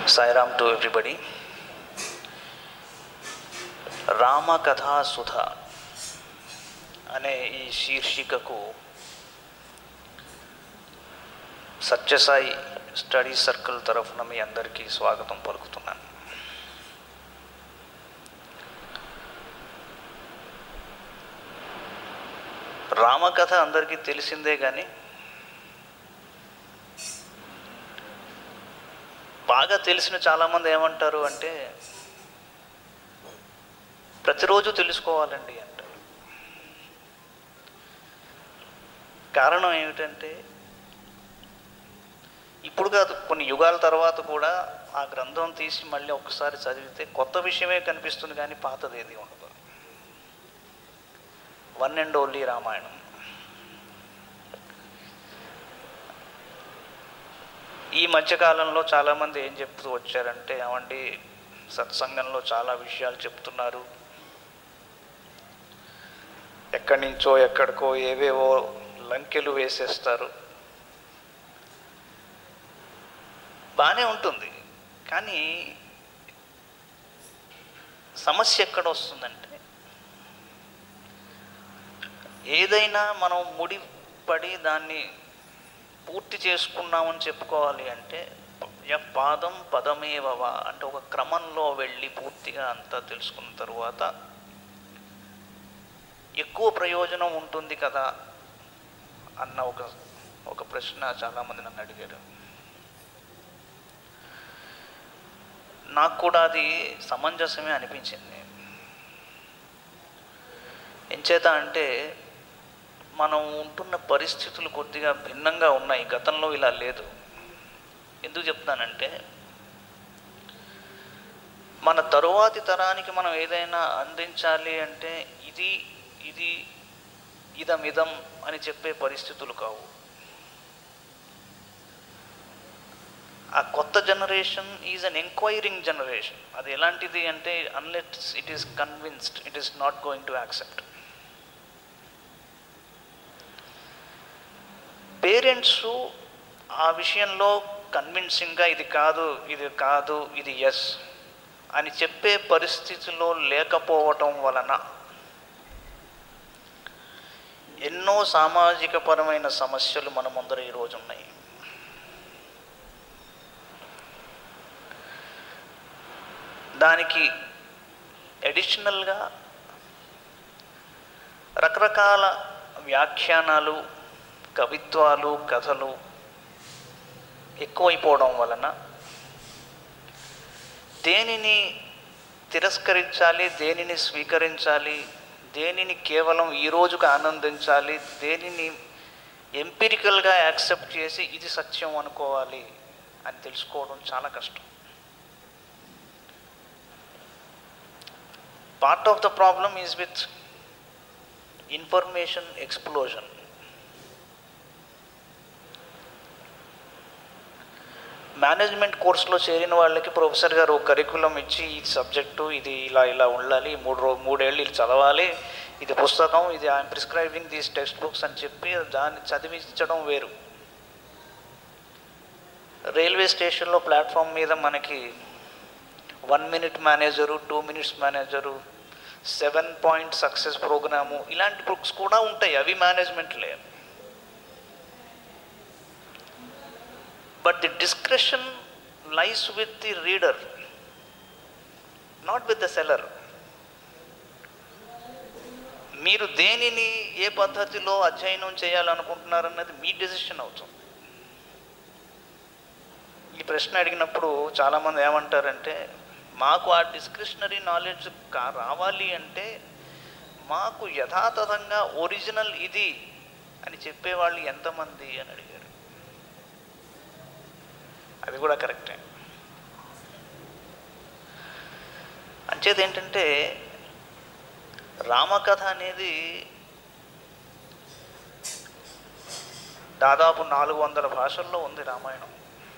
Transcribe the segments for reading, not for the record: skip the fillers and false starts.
Sairam to everybody. Rama కథా సుధ అనే ఈ శీర్షికకు సత్యసాయి స్టడీ సర్కిల్ తరఫున మీ అందరికీ స్వాగతం పలుకుతున్నాను. రామకథ అందరికీ తెలిసిందే, కానీ బాగా తెలిసిన చాలామంది ఏమంటారు అంటే ప్రతిరోజు తెలుసుకోవాలండి అంటారు. కారణం ఏమిటంటే ఇప్పుడు కాదు, కొన్ని యుగాల తర్వాత కూడా ఆ గ్రంథం తీసి మళ్ళీ ఒక్కసారి చదివితే కొత్త విషయమే కనిపిస్తుంది, కానీ పాతది ఏది ఉండదు. One and only Ramayanam. ఈ మధ్యకాలంలో చాలామంది ఏం చెప్తూ వచ్చారంటే, ఏమండి సత్సంగంలో చాలా విషయాలు చెప్తున్నారు, ఎక్కడి నుంచో ఎక్కడికో ఏవేవో లంకెలు వేసేస్తారు, బాగానే ఉంటుంది. కానీ సమస్య ఎక్కడ వస్తుందంటే, ఏదైనా మనం ముడిపడి దాన్ని పూర్తి చేసుకున్నామని చెప్పుకోవాలి అంటే పాదం పదమేవవా అంటే ఒక క్రమంలో వెళ్ళి పూర్తిగా అంతా తెలుసుకున్న తరువాత ఎక్కువ ప్రయోజనం ఉంటుంది కదా అన్న ఒక ప్రశ్న చాలామంది నన్ను అడిగారు. నాకు కూడా అది సమంజసమే అనిపించింది. ఎంచేత అంటే మనం ఉంటున్న పరిస్థితులు కొద్దిగా భిన్నంగా ఉన్నాయి, గతంలో ఇలా లేదు. ఎందుకు చెప్తానంటే, మన తరువాతి తరానికి మనం ఏదైనా అందించాలి అంటే ఇదమిదం అని చెప్పే పరిస్థితులు కావు. ఆ కొత్త generation is an enquiring generation. అది ఎలాంటిది అంటే, unless it is convinced it is not going to accept. Parents ఆ విషయంలో కన్విన్సింగ్గా ఇది కాదు ఇది ఎస్ అని చెప్పే పరిస్థితిలో లేకపోవటం వలన ఎన్నో సామాజిక పరమైన సమస్యలు మన ముందర ఈరోజు ఉన్నాయి. దానికి అడిషనల్గా రకరకాల వ్యాఖ్యానాలు, కవిత్వాలు, కథలు ఎక్కువైపోవడం వలన దేనిని తిరస్కరించాలి, దేనిని స్వీకరించాలి, దేనిని కేవలం ఈ రోజుకు ఆనందించాలి, దేనిని ఎంపిరికల్గా యాక్సెప్ట్ చేసి ఇది సత్యం అనుకోవాలి అని తెలుసుకోవడం చాలా కష్టం. Part of the problem is with information explosion. Management కోర్సులో చేరిన వాళ్ళకి ప్రొఫెసర్ గారు ఒక కరికులం ఇచ్చి ఈ సబ్జెక్టు ఇది ఇలా ఉండాలి, మూడేళ్ళు ఇది చదవాలి, ఇది పుస్తకం, ఇది I'm prescribing these text books అని చెప్పి దాన్ని చదివించడం వేరు. రైల్వే స్టేషన్లో ప్లాట్ఫామ్ మీద మనకి 1 minute manager, 2 minutes manager, 7-point success programme, ఇలాంటి బుక్స్ కూడా ఉంటాయి. అవి మేనేజ్మెంట్లే. But the discretion lies with the reader, not with the seller. మీరు దేనిని ఏ పద్ధతిలో అధ్యయనం చేయాలనుకుంటున్నారన్నది మీ డెసిషన్ అవుతుంది. ఈ ప్రశ్న అడిగినప్పుడు చాలామంది ఏమంటారంటే, మాకు ఆ డిస్క్రిషనరీ నాలెడ్జ్ రావాలి అంటే మాకు యథాతథంగా ఒరిజినల్ ఇది అని చెప్పేవాళ్ళు ఎంతమంది అని అడిగారు. అది కూడా కరెక్టే. అంచేది ఏంటంటే, రామకథ అనేది దాదాపు 400 భాషల్లో ఉంది రామాయణం.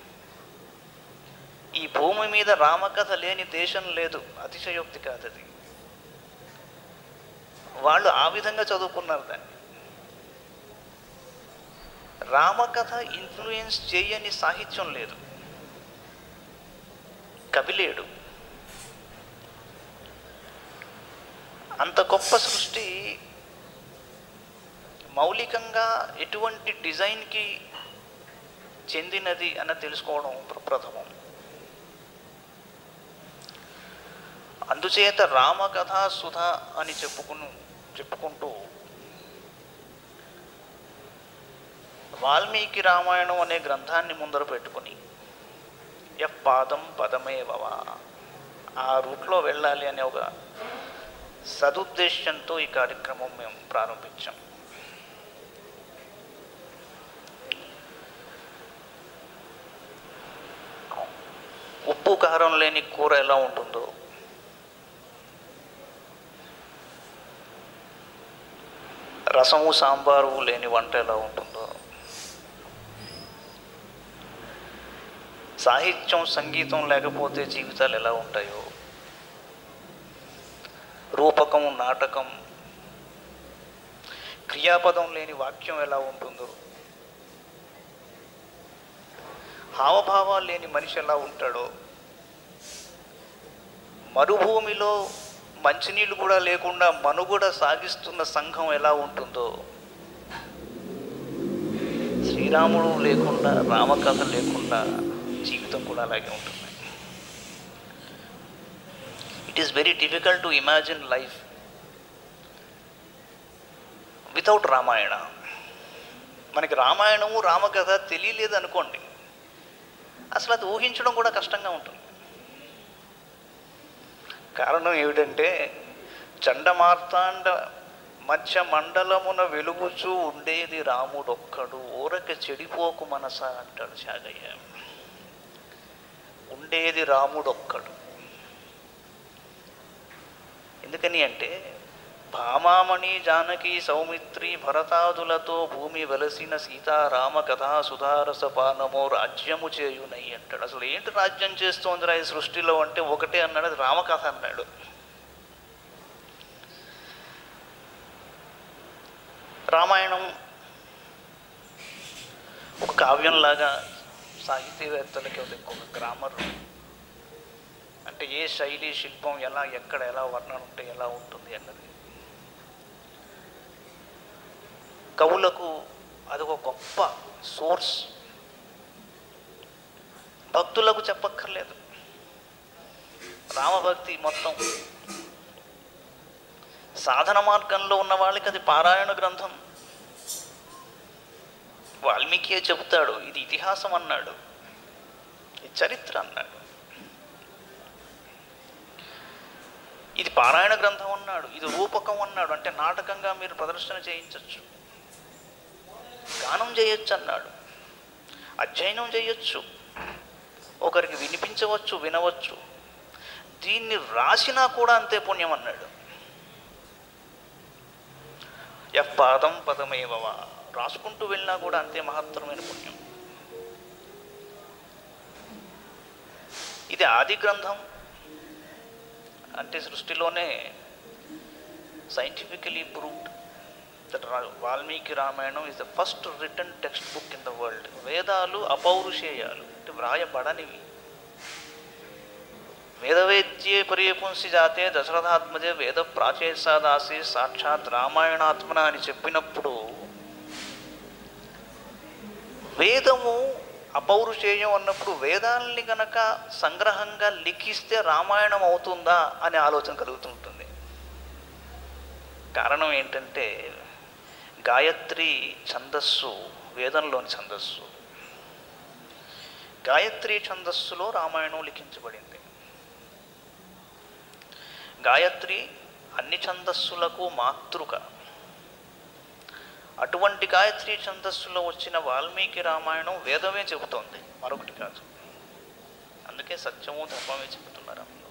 ఈ భూమి మీద రామకథ లేని దేశం లేదు, అతిశయోక్తి కాదు అది. వాళ్ళు ఆ విధంగా చదువుకున్నారు దాన్ని. రామకథ ఇన్ఫ్లుయెన్స్ చేయని సాహిత్యం లేదు. కవి లేడు. అంత గొప్ప సృష్టి మౌలికంగా ఎటువంటి డిజైన్కి చెందినది అని తెలుసుకోవడం ప్రప్రథమం. అందుచేత రామకథా సుధ అని చెప్పుకుంటూ వాల్మీకి రామాయణం అనే గ్రంథాన్ని ముందర పెట్టుకుని పాదం పదమేవవా ఆ రూట్లో వెళ్ళాలి అనే ఒక సదుద్దేశంతో ఈ కార్యక్రమం మేము ప్రారంభించాం. ఉప్పు కారం లేని కూర ఎలా ఉంటుందో, రసము సాంబారు లేని వంట ఎలా ఉంటుందో, సాహిత్యం సంగీతం లేకపోతే జీవితాలు ఎలా ఉంటాయో, రూపకం నాటకం క్రియాపదం లేని వాక్యం ఎలా ఉంటుందో, హావభావాలు లేని మనిషి ఎలా ఉంటాడో, మరుభూమిలో మంచినీళ్ళు కూడా లేకుండా మనుగడ సాగిస్తున్న సంఘం ఎలా ఉంటుందో, శ్రీరాముడు లేకుండా రామకథ లేకుండా జీవితం కూడా అలాగే ఉంటుంది. It is very difficult to imagine life without Ramayana. మనకి రామాయణము రామకథ తెలియలేదు అనుకోండి, అసలు అది ఊహించడం కూడా కష్టంగా ఉంటుంది. కారణం ఏమిటంటే చండమార్తాండ మధ్య మండలమున వెలుగుచూ ఉండేది రాముడొక్కడు, ఊరక చెడిపోకు మనస అంటాడు త్యాగయ్య. ఉండేది రాముడొక్కడు. ఎందుకని అంటే భామామణి జానకి సౌమిత్రి భరతాదులతో భూమి వెలసిన సీతారామ కథా సుధారసపానమో రాజ్యము చేయునై అంటాడు. అసలు ఏంటి రాజ్యం చేస్తోందిరా ఈ సృష్టిలో అంటే ఒకటే అన్నాడు, అది రామకథ అన్నాడు. రామాయణం ఒక కావ్యంలాగా సాహితీవేత్తలకి ఒక గ్రామర్ అంటే ఏ శైలి శిల్పం ఎలా ఎక్కడ ఎలా వర్ణన ఉంటే ఎలా ఉంటుంది అన్నది కవులకు అదొక గొప్ప సోర్స్. భక్తులకు చెప్పక్కర్లేదు, రామభక్తి మొత్తం సాధన మార్గంలో ఉన్న వాళ్ళకి అది పారాయణ గ్రంథం. వాల్మీకి చెబుతాడు, ఇది ఇతిహాసం అన్నాడు, ఇది చరిత్ర అన్నాడు, ఇది పారాయణ గ్రంథం అన్నాడు, ఇది రూపకం అన్నాడు. అంటే నాటకంగా మీరు ప్రదర్శన చేయించవచ్చు, గానం చేయొచ్చు అన్నాడు, అధ్యయనం చేయొచ్చు, ఒకరికి వినిపించవచ్చు, వినవచ్చు. దీన్ని రాసినా కూడా అంతే పుణ్యం అన్నాడు. పాదం పదమేవవా, రాసుకుంటూ వెళ్ళినా కూడా అంతే మహత్తరమైన పుణ్యం. ఇది ఆది గ్రంథం అంటే సృష్టిలోనే scientifically proved that Valmiki Ramayanam is the first written text book in the world. వేదాలు అపౌరుషేయాలు అంటే వ్రాయబడనివి. వేదవేద్యే పరిపుంసి జాతే దశరథాత్మజే వేద ప్రాచేసాదాసి సాక్షాత్ రామాయణాత్మన అని చెప్పినప్పుడు వేదము అపౌరుషేయం అన్నప్పుడు వేదాలని గనక సంగ్రహంగా లిఖిస్తే రామాయణం అవుతుందా అనే ఆలోచన కలుగుతుంటుంది. కారణం ఏంటంటే గాయత్రి ఛందస్సు వేదంలోని ఛందస్సు. గాయత్రి ఛందస్సులో రామాయణం లిఖించబడింది. గాయత్రి అన్ని ఛందస్సులకు మాతృక. అటువంటి గాయత్రి ఛందస్సులో వచ్చిన వాల్మీకి రామాయణం వేదమే చెబుతోంది, మరొకటి కాదు. అందుకే సత్యము ధర్మమే చెబుతున్నారు అందులో.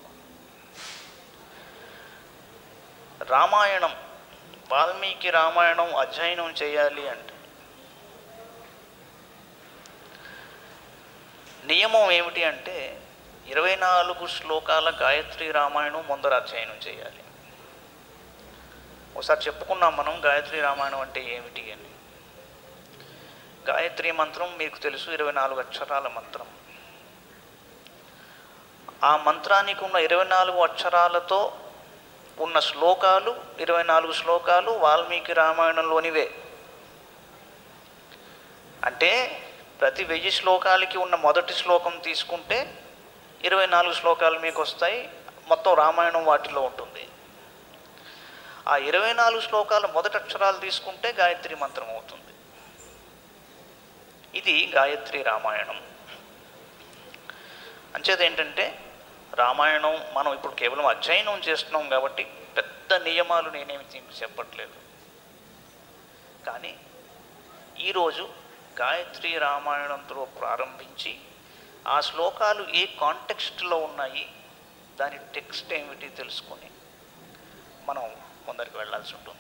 రామాయణం వాల్మీకి రామాయణం అధ్యయనం చేయాలి అంటే నియమం ఏమిటి అంటే 24 శ్లోకాల గాయత్రి రామాయణం ముందర అధ్యయనం చేయాలి. ఒకసారి చెప్పుకున్నాం మనం గాయత్రి రామాయణం అంటే ఏమిటి అని. గాయత్రి మంత్రం మీకు తెలుసు, 24 అక్షరాల మంత్రం. ఆ మంత్రానికి ఉన్న 24 అక్షరాలతో ఉన్న శ్లోకాలు 24 శ్లోకాలు వాల్మీకి రామాయణంలోనివే. అంటే ప్రతి 1000 శ్లోకాలకి ఉన్న మొదటి శ్లోకం తీసుకుంటే 24 శ్లోకాలు మీకు వస్తాయి. మొత్తం రామాయణం వాటిలో ఉంటుంది. ఆ 24 శ్లోకాల మొదటి అక్షరాలు తీసుకుంటే గాయత్రి మంత్రం అవుతుంది. ఇది గాయత్రి రామాయణం. అంచేది ఏంటంటే రామాయణం మనం ఇప్పుడు కేవలం అధ్యయనం చేస్తున్నాం కాబట్టి పెద్ద నియమాలు నేనేమి చెప్పట్లేదు. కానీ ఈరోజు గాయత్రి రామాయణంతో ప్రారంభించి ఆ శ్లోకాలు ఏ కాంటెక్స్ట్లో ఉన్నాయి, దాని టెక్స్ట్ ఏమిటి తెలుసుకొని మనం కొందరికి వెళ్ళాల్సి ఉంటుంది.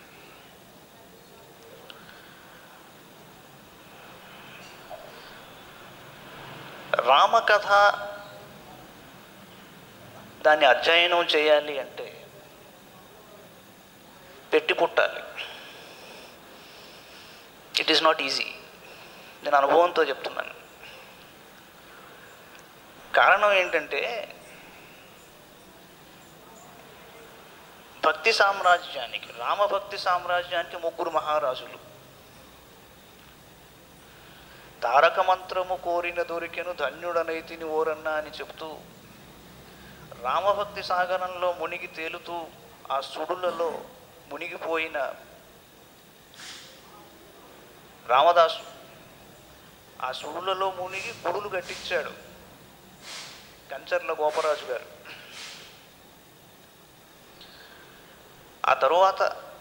రామకథ దాన్ని అధ్యయనం చేయాలి అంటే పెట్టి పుట్టాలి. It is not easy. నేను అనుభవంతో చెప్తున్నాను. కారణం ఏంటంటే భక్తి సామ్రాజ్యానికి, రామభక్తి సామ్రాజ్యానికి 3 మహారాజులు. తారక మంత్రము కోరిన దొరికెను ధన్యుడనైతిని ఓరన్నా అని చెప్తూ రామభక్తి సాగరంలో మునిగి తేలుతూ ఆ సుడులలో మునిగిపోయిన రామదాసు ఆ సుడులలో మునిగి గుడులు కట్టించాడు కంచర్ల గోపరాజు గారు. ఆ తరువాత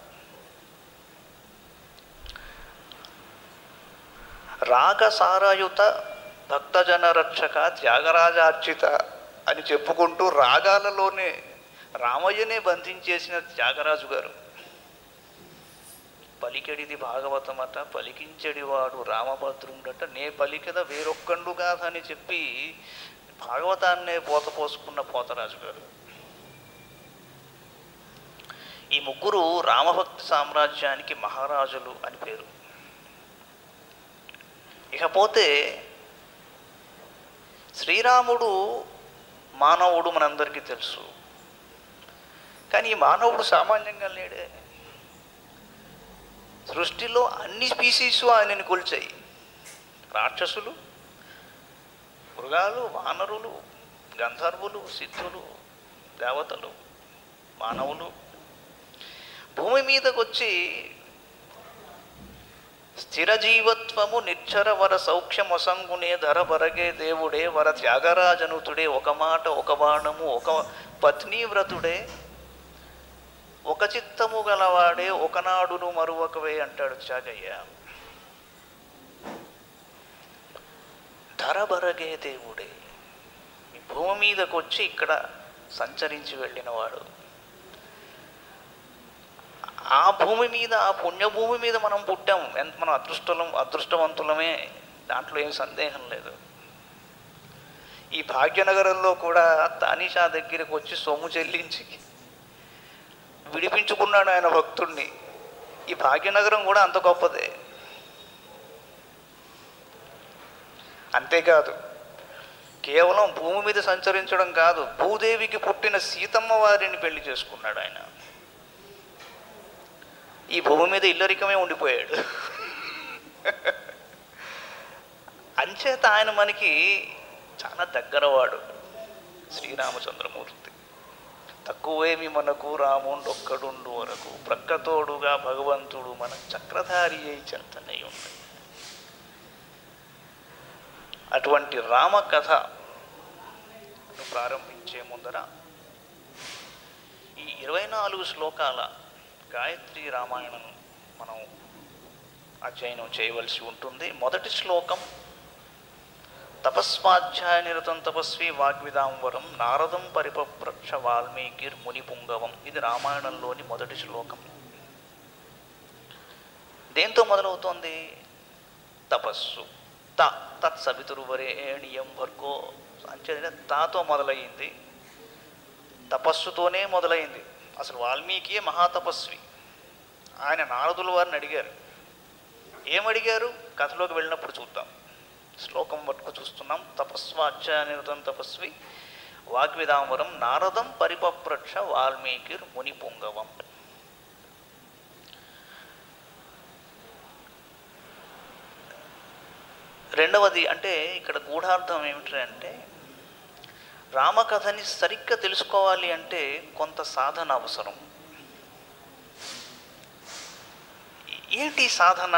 రాగసారయుత భక్తజన రక్షక త్యాగరాజార్చిత అని చెప్పుకుంటూ రాగాలలోనే రామయ్యనే బంధించేసిన త్యాగరాజు గారు. పలికెడిది భాగవతమట పలికించెడివాడు రామభద్రుండట నే పలికెద వేరొక్కండు కాదని చెప్పి భాగవతాన్నే పోత పోసుకున్న పోతరాజు గారు. ఈ 3 రామభక్తి సామ్రాజ్యానికి మహారాజులు అని పేరు. ఇకపోతే శ్రీరాముడు మానవుడు మనందరికీ తెలుసు. కానీ ఈ మానవుడు సామాన్యంగా లేడే. సృష్టిలో అన్ని స్పీసీస్ ఆయనని కొలిచాయి. రాక్షసులు, మృగాలు, వానరులు, గంధర్వులు, సిద్ధులు, దేవతలు, మానవులు భూమి మీదకి వచ్చి స్థిరజీవత్వము నిచ్చర వర సౌఖ్యమొసంగునే ధర బరగే దేవుడే వర త్యాగరాజనుతుడే ఒక మాట ఒక బాణము ఒక పత్నీవ్రతుడే ఒక చిత్తము గలవాడే ఒకనాడును మరువకవే అంటాడు త్యాగయ్య. ధర బరగే దేవుడే ఈ భూమి మీదకి వచ్చి ఇక్కడ సంచరించి వెళ్ళినవాడు. ఆ భూమి మీద, ఆ పుణ్యభూమి మీద మనం పుట్టాం. మనం అదృష్టవంతులమే, దాంట్లో ఏం సందేహం లేదు. ఈ భాగ్యనగరంలో కూడా తానీషా దగ్గరికి వచ్చి సొమ్ము చెల్లించి విడిపించుకున్నాడు ఆయన భక్తుడిని. ఈ భాగ్యనగరం కూడా అంత గొప్పదే. అంతేకాదు, కేవలం భూమి మీద సంచరించడం కాదు, భూదేవికి పుట్టిన సీతమ్మ వారిని పెళ్లి చేసుకున్నాడు ఆయన. ఈ భూమి మీద ఇల్లరికమే ఉండిపోయాడు. అంచేత ఆయన మనకి చాలా దగ్గరవాడు శ్రీరామచంద్రమూర్తి. తక్కువేమి మనకు రాముండొక్కడుండు వరకు ప్రక్కతోడుగా భగవంతుడు మన చక్రధారి అయి చెంతనై ఉంది. అటువంటి రామకథను ప్రారంభించే ముందర ఈ 24 శ్లోకాల గాయత్రి రామాయణం మనం అధ్యయనం చేయవలసి ఉంటుంది. మొదటి శ్లోకం తపస్వాధ్యాయ నిరతం తపస్వి వాగ్విదాంవరం నారదం పరిపప్రక్ష వాల్మీకిర్ మునిపుంగవం. ఇది రామాయణంలోని మొదటి శ్లోకం. దేంతో మొదలవుతోంది? తపస్సు. తత్సవితుర్వరేణ్యం భర్గో అంటే తాతో మొదలయ్యింది, తపస్సుతోనే మొదలైంది. అసలు వాల్మీకియే మహాతపస్వి. ఆయన నారదుల వారిని అడిగారు. ఏమడిగారు? కథలోకి వెళ్ళినప్పుడు చూద్దాం. శ్లోకం పట్టుకు చూస్తున్నాం. తపస్వాధ్యాయ నిరతం తపస్వి వాగ్విదాంబరం నారదం పరిపప్రక్ష వాల్మీకిర్ ముని పుంగవం. రెండవది అంటే ఇక్కడ గూఢార్థం ఏమిటంటే, రామకథని సరిగ్గా తెలుసుకోవాలి అంటే కొంత సాధన అవసరం. ఏంటి సాధన?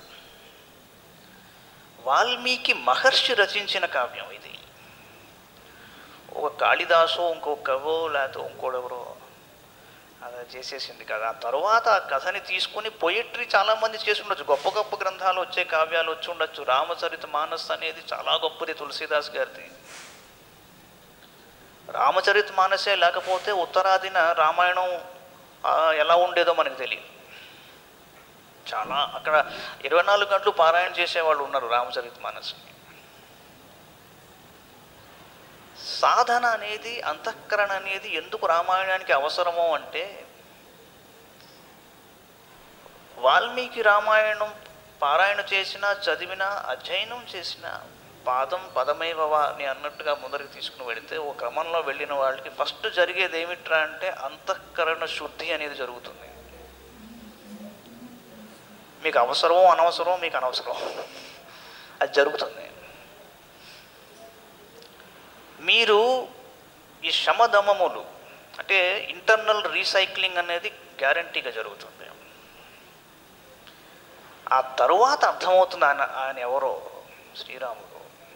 వాల్మీకి మహర్షి రచించిన కావ్యం ఇది. ఒక కాళిదాసో ఇంకో కవో లేకపోతే ఇంకోడెవరో అలా చేసేసింది కదా. ఆ తర్వాత ఆ కథని తీసుకుని పొయిట్రీ చాలామంది చేసి ఉండొచ్చు, గొప్ప గొప్ప గ్రంథాలు వచ్చే కావ్యాలు వచ్చి ఉండొచ్చు. రామచరిత మానస్ అనేది చాలా గొప్పది తులసీదాస్ గారిది. రామచరిత మానసే లేకపోతే ఉత్తరాదిన రామాయణం ఎలా ఉండేదో మనకు తెలియదు. చాలా అక్కడ 24 గంటలు పారాయణ చేసేవాళ్ళు ఉన్నారు రామచరిత మానస్ని. సాధన అనేది, అంతఃకరణ అనేది ఎందుకు రామాయణానికి అవసరమో అంటే, వాల్మీకి రామాయణం పారాయణ చేసినా, చదివినా, అధ్యయనం చేసిన పాదం పదమేవవా అని అన్నట్టుగా ముందరికి తీసుకుని వెళితే, ఓ క్రమంలో వెళ్ళిన వాళ్ళకి ఫస్ట్ జరిగేది ఏమిట్రా అంటే అంతఃకరణ శుద్ధి అనేది జరుగుతుంది. మీకు అవసరమో అనవసరమో మీకు అనవసరం, అది జరుగుతుంది. మీరు ఈ శమదమములు అంటే ఇంటర్నల్ రీసైక్లింగ్ అనేది గ్యారంటీగా జరుగుతుంది. ఆ తరువాత అర్థమవుతుంది ఆయన ఎవరో, శ్రీరాముడు.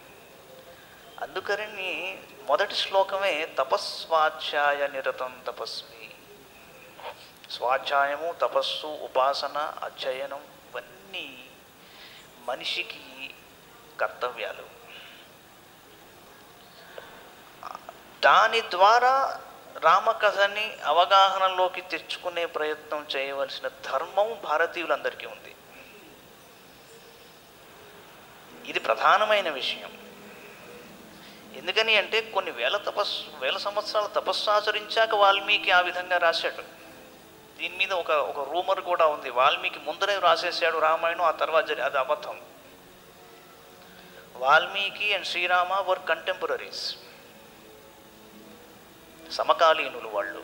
అందుకని మొదటి శ్లోకమే తపస్వాధ్యాయ నిరతం తపస్వి. స్వాధ్యాయము, తపస్సు, ఉపాసన, అధ్యయనం ఇవన్నీ మనిషికి కర్తవ్యాలు. దాని ద్వారా రామకథని అవగాహనలోకి తెచ్చుకునే ప్రయత్నం చేయవలసిన ధర్మం భారతీయులందరికీ ఉంది. ఇది ప్రధానమైన విషయం. ఎందుకని అంటే కొన్ని వేల సంవత్సరాల తపస్సు ఆచరించాక వాల్మీకి ఆ విధంగా రాశాడు. దీని మీద ఒక రూమర్ కూడా ఉంది, వాల్మీకి ముందరే రాసేసాడు రామాయణం, ఆ తర్వాత అది అబద్ధం. Valmiki and Srirama were contemporaries, సమకాలీనులు వాళ్ళు.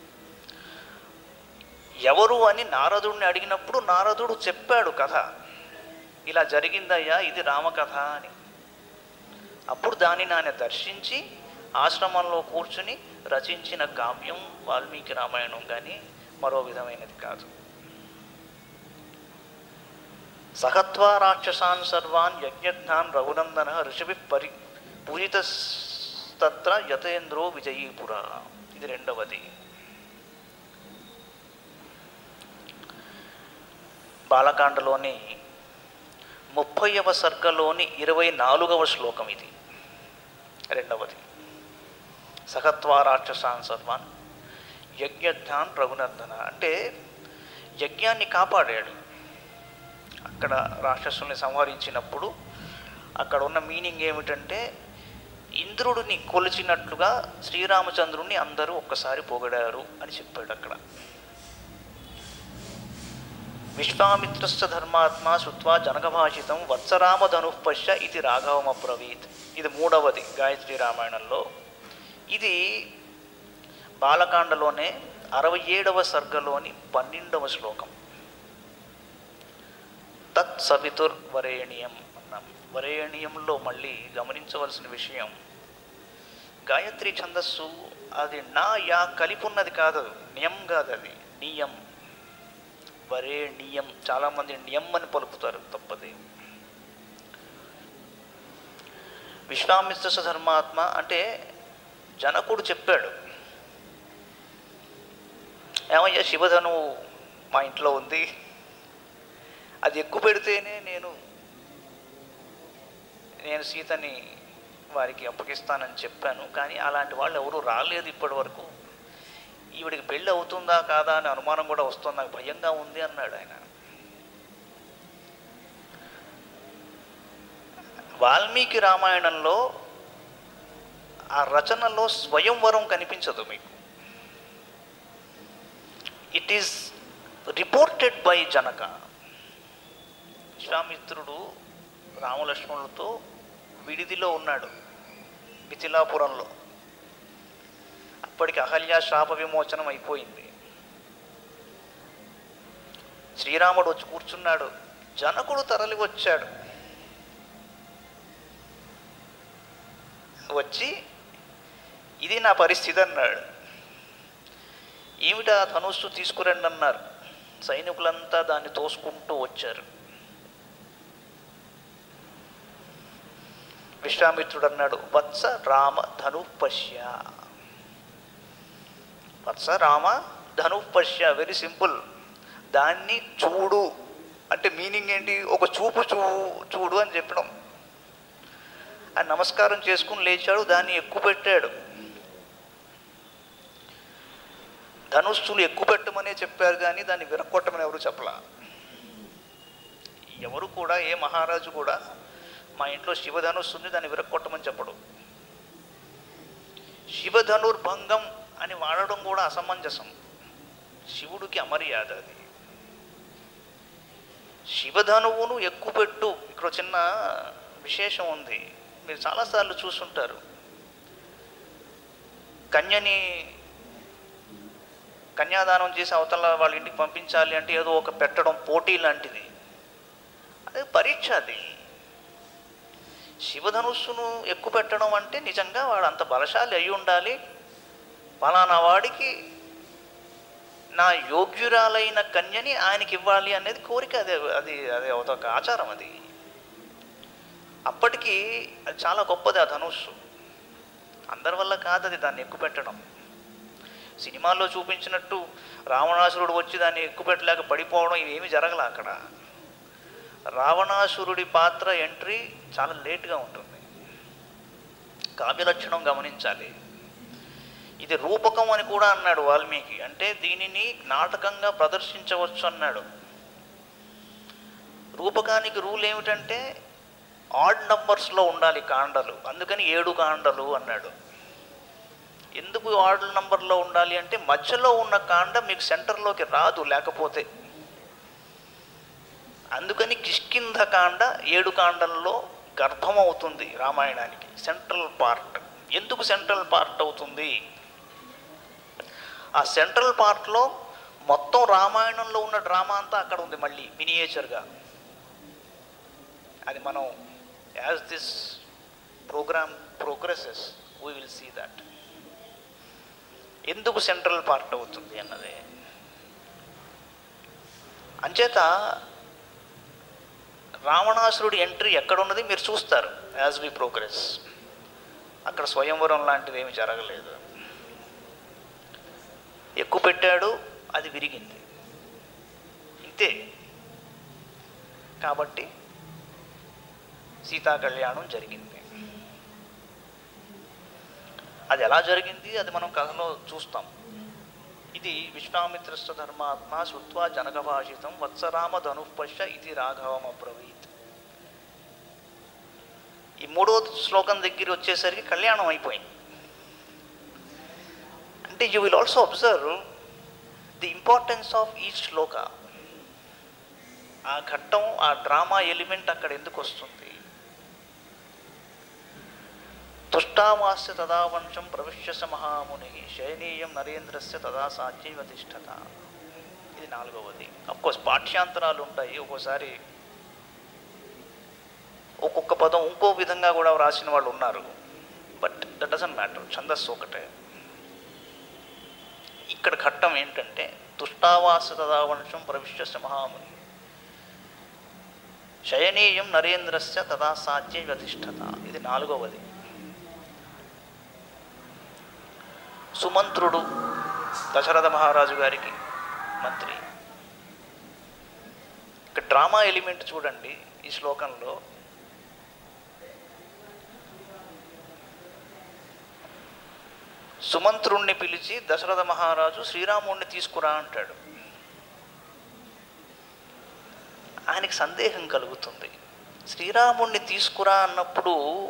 ఎవరు అని నారదుడిని అడిగినప్పుడు నారదుడు చెప్పాడు కథ, ఇలా జరిగిందయ్యా, ఇది రామకథ అని. అప్పుడు దానిని ఆయన దర్శించి ఆశ్రమంలో కూర్చుని రచించిన కావ్యం వాల్మీకి రామాయణం, కానీ మరో విధమైనది కాదు. సహత్వా రాక్షసాన్ సర్వాన్ యజ్ఞజ్ఞాన్ రఘునందన ఋషభి పూజితస్తత్ర యతేంద్రో విజయీపుర. ఇది రెండవది. బాలకాండలోని 30వ సర్గలోని 24వ శ్లోకం ఇది రెండవది. సహత్వా రాక్షసాన్ సర్వాన్ యజ్ఞజ్ఞాన్ రఘునందన అంటే యజ్ఞాన్ని కాపాడాడు. అక్కడ రాక్షసుల్ని సంహరించినప్పుడు అక్కడ ఉన్న మీనింగ్ ఏమిటంటే, ఇంద్రుడిని కొలిచినట్లుగా శ్రీరామచంద్రుణ్ణి అందరూ ఒక్కసారి పొగిడారు అని చెప్పాడు అక్కడ. విశ్వామిత్రశ్చ ధర్మాత్మ శుత్వా జనకభాషితం వత్సరామధనుఃపశ్య ఇది రాఘవమబ్రవీత్. ఇది మూడవది గాయత్రి రామాయణంలో. ఇది బాలకాండలోనే 67వ సర్గలోని 12వ శ్లోకం. తత్ సవితుర్ వరేణ్యం అన్నాం. వరేణ్యంలో మళ్ళీ గమనించవలసిన విషయం, గాయత్రి ఛందస్సు అది నా యా కలిపున్నది కాదు, నియం కాదు, అది నియం. వరేణ్యం, చాలామంది నియం అని పలుకుతారు, తప్పది. విశ్వామిత్ర ధర్మాత్మ అంటే జనకుడు చెప్పాడు, ఏమయ్యా శివధనువు మా ఇంట్లో ఉంది, అది ఎక్కువ పెడితేనే నేను సీతని వారికి అప్పగిస్తానని చెప్పాను, కానీ అలాంటి వాళ్ళు ఎవరూ రాలేదు ఇప్పటి వరకు. ఈవిడికి పెళ్ళి అవుతుందా కాదా అని అనుమానం కూడా వస్తుంది, నాకు భయంగా ఉంది అన్నాడు ఆయన. వాల్మీకి రామాయణంలో ఆ రచనలో స్వయంవరం కనిపించదు మీకు. It is reported by Janaka. విశ్వామిత్రుడు రామలక్ష్మణులతో విడిదిలో ఉన్నాడు మిథిలాపురంలో. అప్పటికి అహల్య శాప విమోచనం అయిపోయింది. శ్రీరాముడు వచ్చి కూర్చున్నాడు. జనకుడు తరలి వచ్చాడు. వచ్చి ఇది నా పరిస్థితి అన్నాడు. ఏమిటా ధనుస్సు తీసుకురండి అన్నారు. సైనికులంతా దాన్ని తోసుకుంటూ వచ్చారు. విశ్వామిత్రుడు అన్నాడు, వత్స రామ ధను పశ్య. వత్స రామ ధను పశ్య, వెరీ సింపుల్. దాన్ని చూడు అంటే మీనింగ్ ఏంటి? ఒక చూపు చూడు అని చెప్పడం. ఆయన నమస్కారం చేసుకుని లేచాడు, దాన్ని ఎక్కుపెట్టాడు. ధనుస్సులు ఎక్కుపెట్టమనే చెప్పారు కానీ దాన్ని విరక్కొట్టమని ఎవరు చెప్పలా. ఎవరు కూడా, ఏ మహారాజు కూడా మా ఇంట్లో శివధనుస్సు ఉంది దాన్ని విరక్కొట్టమని చెప్పడు. శివధనుర్భంగం అని వాడడం కూడా అసమంజసం, శివుడికి అమర్యాద అది. శివధనువును ఎక్కుపెట్టు. ఇక్కడ చిన్న విశేషం ఉంది, మీరు చాలాసార్లు చూస్తుంటారు. కన్యని కన్యాదానం చేసి అవతల వాళ్ళ ఇంటికి పంపించాలి అంటే ఏదో ఒక పెట్టడం, పోటీ లాంటిది. అదే పరీక్ష. అది శివధనుస్సును ఎక్కువ పెట్టడం అంటే నిజంగా వాడు అంత బలశాలి అయి ఉండాలి. ఫలానా వాడికి నా యోగ్యురాలైన కన్యని ఆయనకి ఇవ్వాలి అనేది కోరిక. అదే అది అదే ఒక ఆచారం. అది అప్పటికి అది చాలా గొప్పది ఆ ధనుస్సు. అందరి వల్ల కాదు అది దాన్ని ఎక్కువ పెట్టడం. సినిమాల్లో చూపించినట్టు రావణాసురుడు వచ్చి దాన్ని ఎక్కువ పెట్టలేక పడిపోవడం ఇవేమీ జరగలే అక్కడ. రావణాసురుడి పాత్ర ఎంట్రీ చాలా లేట్గా ఉంటుంది. కావ్యలక్షణం గమనించాలి. ఇది రూపకం అని కూడా అన్నాడు వాల్మీకి. అంటే దీనిని నాటకంగా ప్రదర్శించవచ్చు అన్నాడు. రూపకానికి రూల్ ఏమిటంటే ఆడ్ నంబర్స్లో ఉండాలి కాండలు, అందుకని 7 కాండలు అన్నాడు. ఎందుకు ఆడ్ నంబర్లో ఉండాలి అంటే మధ్యలో ఉన్న కాండ మీకు సెంటర్లోకి రాదు లేకపోతే. అందుకని కిష్కింధ కాండ 7 కాండల్లో గర్భం అవుతుంది రామాయణానికి, సెంట్రల్ పార్ట్. ఎందుకు సెంట్రల్ పార్ట్ అవుతుంది? ఆ సెంట్రల్ పార్ట్లో మొత్తం రామాయణంలో ఉన్న డ్రామా అంతా అక్కడ ఉంది, మళ్ళీ మినియేచర్గా. అది మనం as this programme progresses we will see that. ఎందుకు సెంట్రల్ పార్ట్ అవుతుంది అన్నది. అంచేత రావణాసురుడి ఎంట్రీ ఎక్కడున్నది మీరు చూస్తారు యాజ్ వి ప్రోగ్రెస్. అక్కడ స్వయంవరం లాంటిది ఏమి జరగలేదు. ఎక్కువ పెట్టాడు, అది విరిగింది, ఇంతే. కాబట్టి సీతా కళ్యాణం జరిగింది. అది ఎలా జరిగింది అది మనం కథలో చూస్తాం. ఇది విశ్వామిత్రస్య ధర్మాత్మ శృత్వా జనకభాషితం వత్సరామ ధనుఃపశ్య ఇది రాఘవం అబ్రవీత్. ఈ 3వ శ్లోకం దగ్గర వచ్చేసరికి కళ్యాణం అయిపోయింది. అంటే you will also observe the importance of each shloka. ఆ ఘట్టం, ఆ డ్రామా ఎలిమెంట్ అక్కడ ఎందుకు వస్తుంది? తుష్టావాస్య తదా వంశం ప్రవిశ్యస మహాముని శయనీయం నరేంద్రస్య తదా సాధ్యైవ తిష్టత. ఇది 4వది. అఫ్కోర్స్ పాఠ్యాంతరాలు ఉంటాయి, ఒక్కోసారి ఒక్కొక్క పదం ఇంకో విధంగా కూడా రాసిన వాళ్ళు ఉన్నారు. బట్ దట్ డజంట్ మ్యాటర్, ఛందస్సు ఒకటే. ఇక్కడ ఘట్టం ఏంటంటే తుష్టావాస్య తదా వంశం ప్రవిశ్యస మహాముని శయనీయం నరేంద్రస్య తదా సాధ్యైవ తిష్టత. ఇది 4వది. సుమంత్రుడు దశరథ మహారాజు గారికి మంత్రి. ఇక్కడ డ్రామా ఎలిమెంట్ చూడండి ఈ శ్లోకంలో. సుమంత్రుణ్ణి పిలిచి దశరథ మహారాజు శ్రీరాముణ్ణి తీసుకురా అంటాడు. ఆయనకి సందేహం కలుగుతుంది. శ్రీరాముణ్ణి తీసుకురా అన్నప్పుడు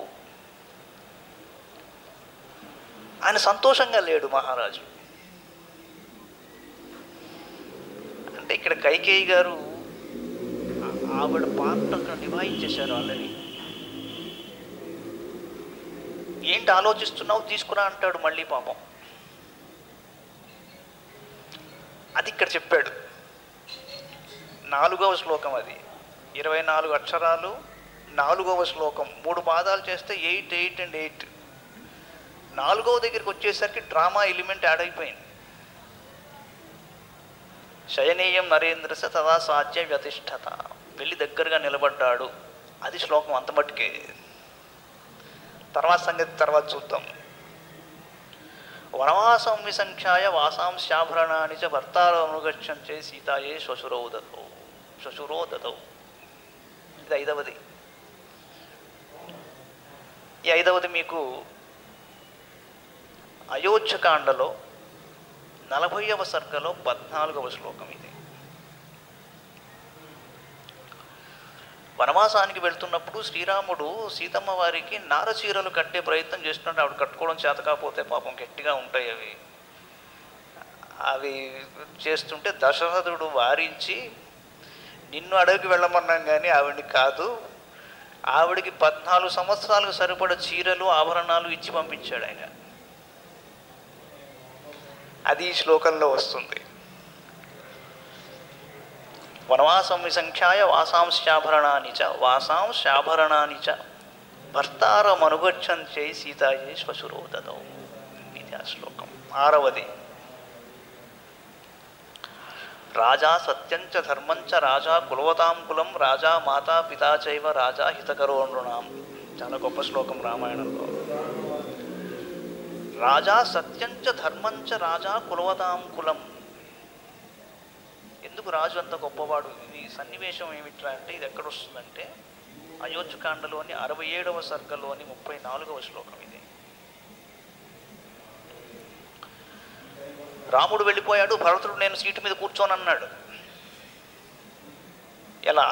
ఆయన సంతోషంగా లేడు మహారాజు. అంటే ఇక్కడ కైకేయి గారు ఆవిడ పాత్ర అక్కడ నిభాయించేశారు ఆల్రెడీ. ఏంటి ఆలోచిస్తున్నావు, తీసుకురా అంటాడు మళ్ళీ. పాపం అది ఇక్కడ చెప్పాడు. 4వ శ్లోకం అది, 24 అక్షరాలు, 4వ శ్లోకం. 3 పాదాలు చేస్తే 8, 8 and 8. 4వ దగ్గరికి వచ్చేసరికి డ్రామా ఎలిమెంట్ యాడ్ అయిపోయింది. శయనీయం నరేంద్రస తదా సాధ్య వ్యతిష్ఠత, వెళ్ళి దగ్గరగా నిలబడ్డాడు. అది శ్లోకం అంత మట్టుకే. తర్వాత సంగతి తర్వాత చూద్దాం. వనవాసం విసంఖ్యాయ వాసాంశాభరణాని చ భర్తారనుగచ్చంచే సీతాయే శ్వశురో దతౌ. ఇది 5వది. ఈ 5వది మీకు అయోధ్యకాండలో 40వ సర్గలో 14వ శ్లోకం. ఇది వనవాసానికి వెళ్తున్నప్పుడు శ్రీరాముడు సీతమ్మ వారికి నారచీరలు కట్టే ప్రయత్నం చేస్తున్నాడు. ఆవిడ కట్టుకోవడం చేత కాకపోతే పాపం గట్టిగా ఉంటాయి అవి చేస్తుంటే దశరథుడు వారించి, నిన్ను అడవికి వెళ్ళమన్నాం కానీ ఆవిడ్ని కాదు, ఆవిడికి 14 సంవత్సరాలకు సరిపడ చీరలు ఆభరణాలు ఇచ్చి పంపించాడు ఆయన. అది ఈ శ్లోకంలో వస్తుంది. వనవాసం విసంఖ్యాయ వాసాంశాభరణాని చ భర్తారమనుగచ్చంచే సీతాయే శ్వశురో దతౌ. ఇది ఆ శ్లోకం. 6వది రాజా సత్యంచ ధర్మంచ రాజా కులవతాం కులం రాజా మాతా పితా చైవ రాజా హితకరో నృణాం. చాలా గొప్ప శ్లోకం రామాయణంలో. రాజా సత్యంచ ధర్మంచ రాజా కులవతాం కులం. ఎందుకు రాజు అంత గొప్పవాడు? ఇది సన్నివేశం ఏమిట్రా అంటే, ఇది ఎక్కడొస్తుందంటే అయోధ్యకాండలోని 67వ సర్గలోని 34వ శ్లోకం. ఇది రాముడు వెళ్ళిపోయాడు, భరతుడు నేను సీటు మీద కూర్చోనన్నాడు. ఎలా?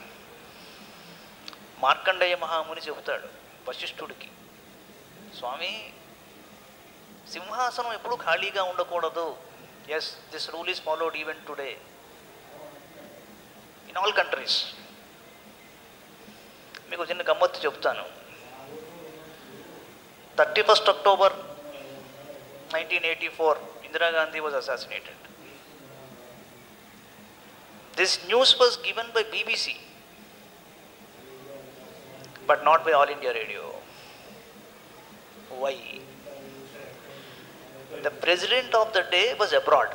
మార్కండేయ మహాముని చెబుతాడు వశిష్ఠుడికి, స్వామి సింహాసనం ఎప్పుడూ ఖాళీగా ఉండకూడదు. Yes, this rule is followed even today in all countries. మీకు చిన్న గమ్మత్తు చెప్తాను. 31st October 1984 Indira Gandhi was assassinated. This news was given by BBC but not by All India Radio. Why? The president of the day was abroad.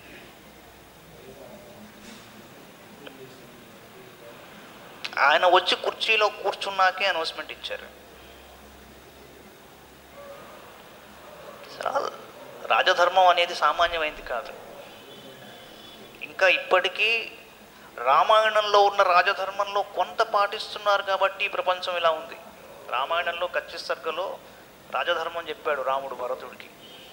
ఆయన వచ్చి కుర్చీలో కూర్చున్నాకే announcement ఇచ్చారు. రాజధర్మం అనేది సామాన్యమైంది కాదు. ఇంకా ఇప్పటికీ రామాయణంలో ఉన్న రాజధర్మంలో కొంత పాటిస్తున్నారు కాబట్టి ఈ ప్రపంచం ఇలా ఉంది. రామాయణంలో కచ్చి సర్గలో రాజధర్మం చెప్పాడు రాముడు భరతుడికి.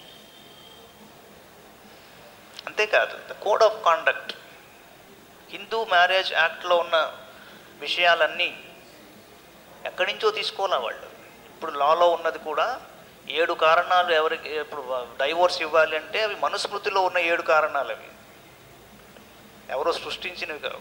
అంతేకాదు, the code of conduct, Hindu marriage యాక్ట్లో ఉన్న విషయాలన్నీ ఎక్కడి నుంచో తీసుకోవాలా వాళ్ళు. ఇప్పుడు లాలో ఉన్నది కూడా 7 కారణాలు. ఎవరికి ఇప్పుడు డైవోర్స్ ఇవ్వాలి అంటే అవి మనుస్మృతిలో ఉన్న 7 కారణాలు. అవి ఎవరో సృష్టించినవి కావు.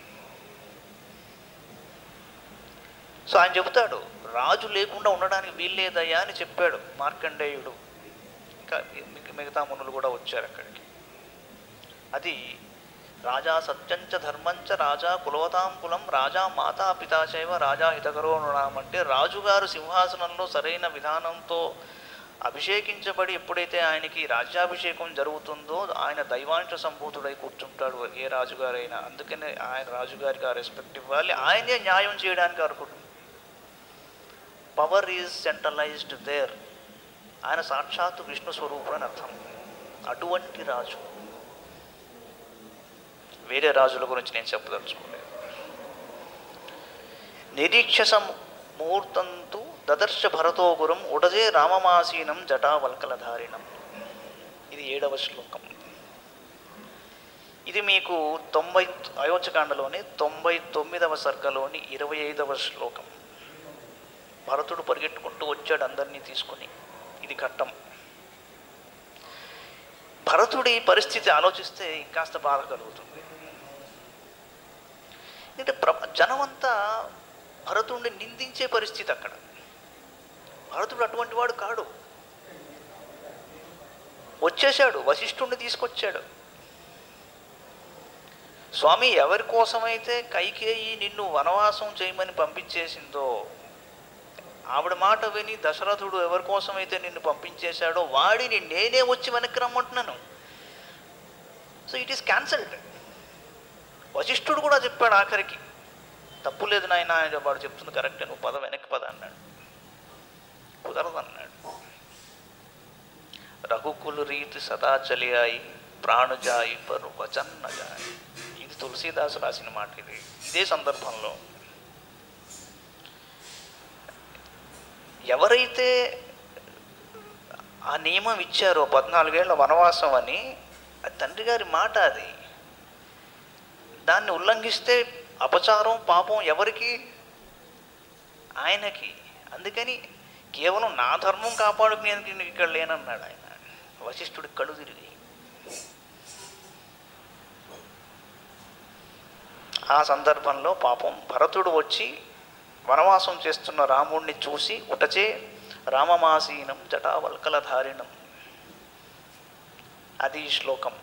సో ఆయన చెబుతాడు, రాజు లేకుండా ఉండడానికి వీల్లేదయ్యా అని చెప్పాడు మార్కండేయుడు. ఇంకా మిగతా మునులు కూడా వచ్చారు అక్కడికి. అది రాజా సత్యంచ ధర్మంచ రాజా కులవతాం కులం రాజా మాతా పితా చైవ రాజా హితకరో నృణాం. అంటే రాజుగారు సింహాసనంలో సరైన విధానంతో అభిషేకించబడి ఎప్పుడైతే ఆయనకి రాజ్యాభిషేకం జరుగుతుందో ఆయన దైవాంశ సంభూతుడై కూర్చుంటాడు ఏ రాజుగారైనా. అందుకనే ఆయన రాజుగారికి ఆ రెస్పెక్ట్ ఇవ్వాలి. ఆయనే న్యాయం చేయడానికి అర్హుడు. Power is centralised there. ఆయన సాక్షాత్తు విష్ణు స్వరూపుడు అని అర్థం. అటువంటి రాజు. వేరే రాజుల గురించి నేను చెప్పదలుచుకోలేదు. నిరీక్షస ముహూర్తంతు దదర్శ భరతో గురం ఉడజే రామమాసీనం జటావల్కలధారిణం. ఇది 7వ శ్లోకం. ఇది మీకు అయోధ్యకాండలోని 99వ సర్గలోని 25వ శ్లోకం. భరతుడు పరిగెట్టుకుంటూ వచ్చాడు అందరినీ తీసుకుని. ఇది ఘట్టం. భరతుడి పరిస్థితి ఆలోచిస్తే ఇంకాస్త బాధ కలుగుతుంది. అంటే జనమంతా భరతుడిని నిందించే పరిస్థితి అక్కడ. భరతుడు అటువంటి వాడు కాడు. వచ్చేశాడు, వశిష్ఠుడిని తీసుకొచ్చాడు. స్వామి, ఎవరి కోసమైతే కైకేయి నిన్ను వనవాసం చేయమని పంపించేసిందో, ఆవిడ మాట విని దశరథుడు ఎవరి కోసమైతే నిన్ను పంపించేశాడో వాడిని నేనే వచ్చి వెనక్కి రమ్మంటున్నాను. So it is cancelled. వశిష్ఠుడు కూడా చెప్పాడు ఆఖరికి, తప్పు లేదు నాయన, వాడు చెప్తుంది కరెక్టే, నువ్వు పద వెనక్కి పద అన్నాడు. కుదరదు అన్నాడు. రఘుకుల రీతి సదా చలియాయి ప్రాణుజాయి పరు వచన్న జాయి. ఇది తులసీదాసు రాసిన మాట. ఇదే సందర్భంలో ఎవరైతే ఆ నియమం ఇచ్చారో 14 ఏళ్ల వనవాసం అని, తండ్రి గారి మాట అది, దాన్ని ఉల్లంఘిస్తే అపచారం పాపం ఎవరికి? ఆయనకి. అందుకని కేవలం నా ధర్మం కాపాడుకునేందుకు నేను ఇక్కడ లేనన్నాడు ఆయన. వశిష్ఠుడికి కళ్ళు తిరిగి. ఆ సందర్భంలో పాపం భరతుడు వచ్చి వనవాసం చేస్తున్న రాముణ్ణి చూసి ఉటచే రామమాసీనం జటావల్కలధారిణం. అది ఈ శ్లోకం.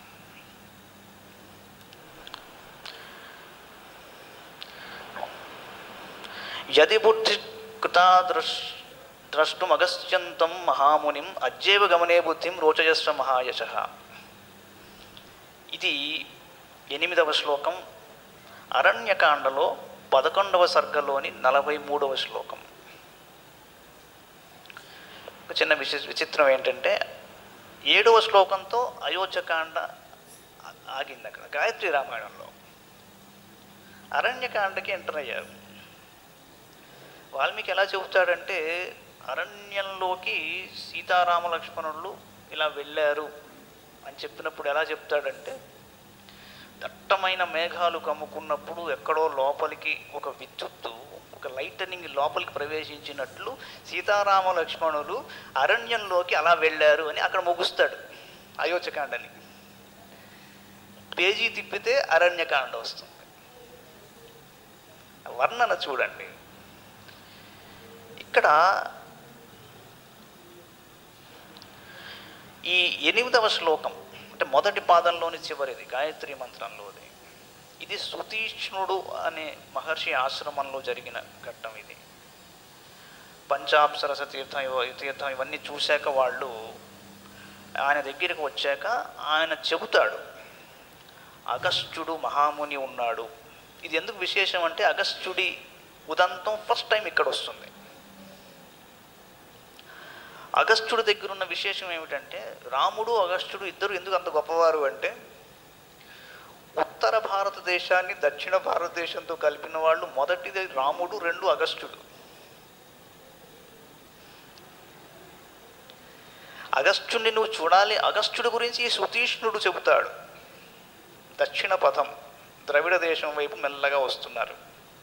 యది బుద్ధి కృతా ద్రష్టుమగస్యంతం మహామునిం అజ్జేవ గమనే బుద్ధిం రోచయస్వ మహాయశ. ఇది 8వ శ్లోకం. అరణ్యకాండలో 11వ సర్గలోని 43వ శ్లోకం. ఒక చిన్న విచిత్రం ఏంటంటే 7వ శ్లోకంతో అయోధ్యకాండ ఆగింది. అక్కడ గాయత్రి రామాయణంలో అరణ్యకాండకి ఎంటర్ అయ్యారు. వాల్మీకి ఎలా చెబుతాడంటే, అరణ్యంలోకి సీతారామ లక్ష్మణులు ఇలా వెళ్ళారు అని చెప్పినప్పుడు ఎలా చెప్తాడంటే, దట్టమైన మేఘాలు కమ్ముకున్నప్పుడు ఎక్కడో లోపలికి ఒక విద్యుత్తు, ఒక లైటనింగ్ లోపలికి ప్రవేశించినట్లు సీతారామ లక్ష్మణులు అరణ్యంలోకి అలా వెళ్ళారు అని అక్కడ ముగుస్తాడు అయోధ్యకాండని. పేజీ తిప్పితే అరణ్యకాండ వస్తుంది. వర్ణన చూడండి. ఇక్కడ ఈ 8వ శ్లోకం అంటే మొదటి పాదంలోని చివరిది, గాయత్రి మంత్రంలోది. ఇది సుతీక్ష్ణుడు అనే మహర్షి ఆశ్రమంలో జరిగిన ఘట్టం. ఇది పంచాప్సరస తీర్థం ఇవన్నీ చూశాక వాళ్ళు ఆయన దగ్గరికి వచ్చాక ఆయన చెబుతాడు, అగస్త్యుడు మహాముని ఉన్నాడు. ఇది ఎందుకు విశేషం అంటే, అగస్త్యుడి ఉదంతం ఫస్ట్ టైం ఇక్కడ వస్తుంది. అగస్త్యుడి దగ్గర ఉన్న విశేషం ఏమిటంటే, రాముడు అగస్త్యుడు ఇద్దరు ఎందుకు అంత గొప్పవారు అంటే, ఉత్తర భారతదేశాన్ని దక్షిణ భారతదేశంతో కలిపిన వాళ్ళు మొదటిది రాముడు, 2 అగస్త్యుడు. అగస్త్యుడిని నువ్వు చూడాలి. అగస్త్యుడి గురించి ఈ సుతీష్ణుడు చెబుతాడు. దక్షిణ పథం ద్రవిడ దేశం వైపు మెల్లగా వస్తున్నారు.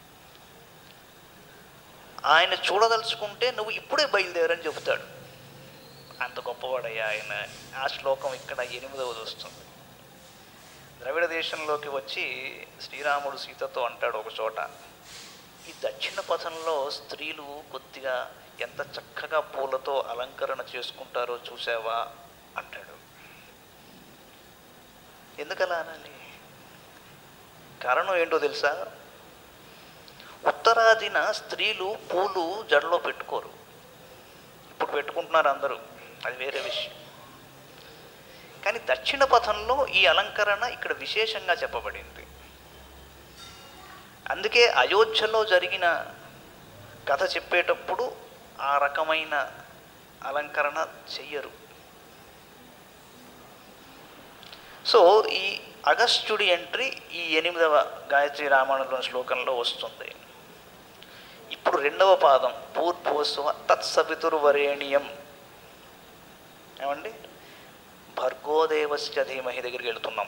ఆయన చూడదలుచుకుంటే నువ్వు ఇప్పుడే బయలుదేరని చెబుతాడు. అంత గొప్పవాడయ్యా ఆయన. ఆ శ్లోకం ఇక్కడ 8వది వస్తుంది. ద్రవిడ దేశంలోకి వచ్చి శ్రీరాముడు సీతతో అంటాడు ఒక చోట, ఈ దక్షిణ పథంలో స్త్రీలు కొద్దిగా ఎంత చక్కగా పూలతో అలంకరణ చేసుకుంటారో చూసావా అంటాడు. ఎందుకలా అనాలి? కారణం ఏంటో తెలుసా? ఉత్తరాదిన స్త్రీలు పూలు జడలో పెట్టుకోరు. ఇప్పుడు పెట్టుకుంటున్నారు అందరూ, అది వేరే విషయం. కానీ దక్షిణ పథంలో ఈ అలంకరణ ఇక్కడ విశేషంగా చెప్పబడింది. అందుకే అయోధ్యలో జరిగిన కథ చెప్పేటప్పుడు ఆ రకమైన అలంకరణ చెయ్యరు. సో ఈ అగస్త్యుడి ఎంట్రీ ఈ 8వ గాయత్రి రామాయణంలో శ్లోకంలో వస్తుంది. ఇప్పుడు 2వ పాదం పూర్వస్వ తత్సవితుర్వరేణ్యం. ఏమండి? భర్గోదేవస్య ధీమహి దగ్గరికి వెళుతున్నాం.